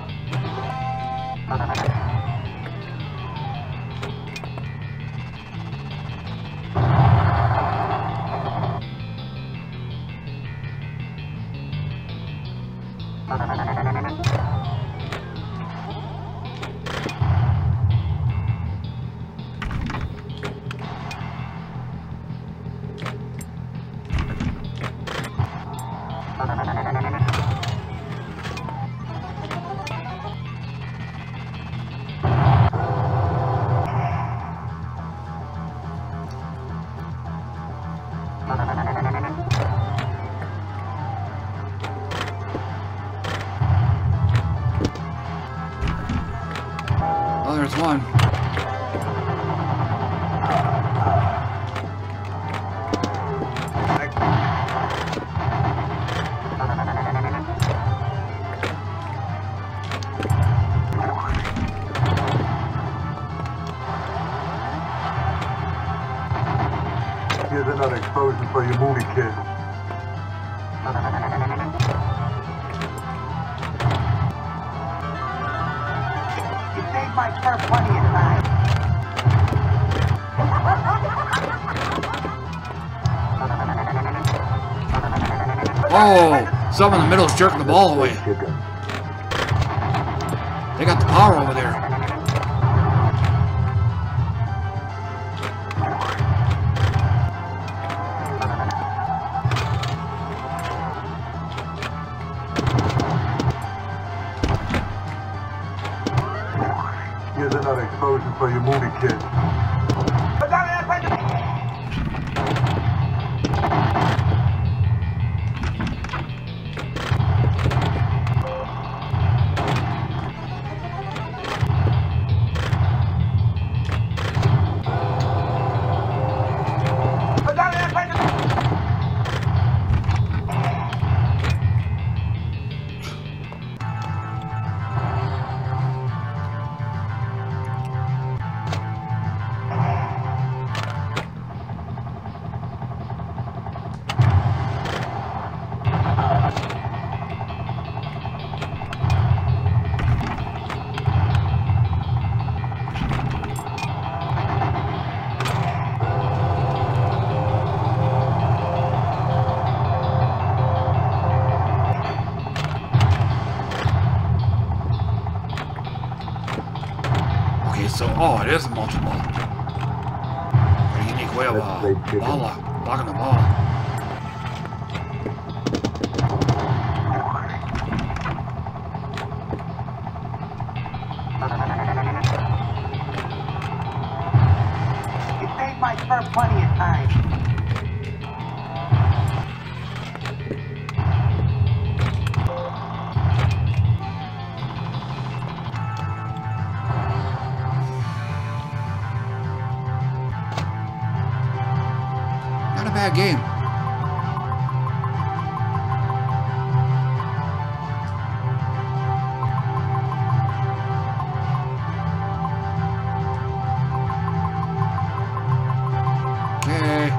Oh, there's one. Here's another explosion for your movie, kid. You saved my fur plenty of time. Oh, someone in the middle is jerking the ball away. They got the power over there. Here's another explosion for your movie, kid. So, oh, it is a multi-ball. A unique way of uh, ball lock, blocking the ball. You saved my fur plenty of time. Bad game. Okay.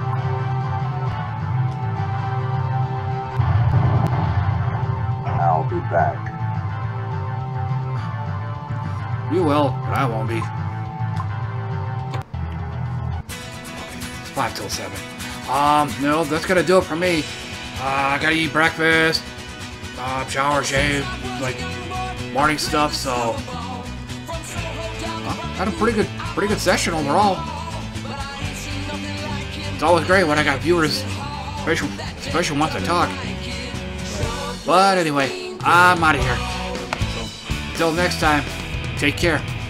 I'll be back. You will, but I won't be. It's five till seven. Um, no, that's gonna do it for me. Uh, I gotta eat breakfast, uh, shower, shave, like, morning stuff, so... Uh, had a pretty good, pretty good session overall. It's always great when I got viewers, especially, especially once I talk. But anyway, I'm out of here. So, until next time, take care.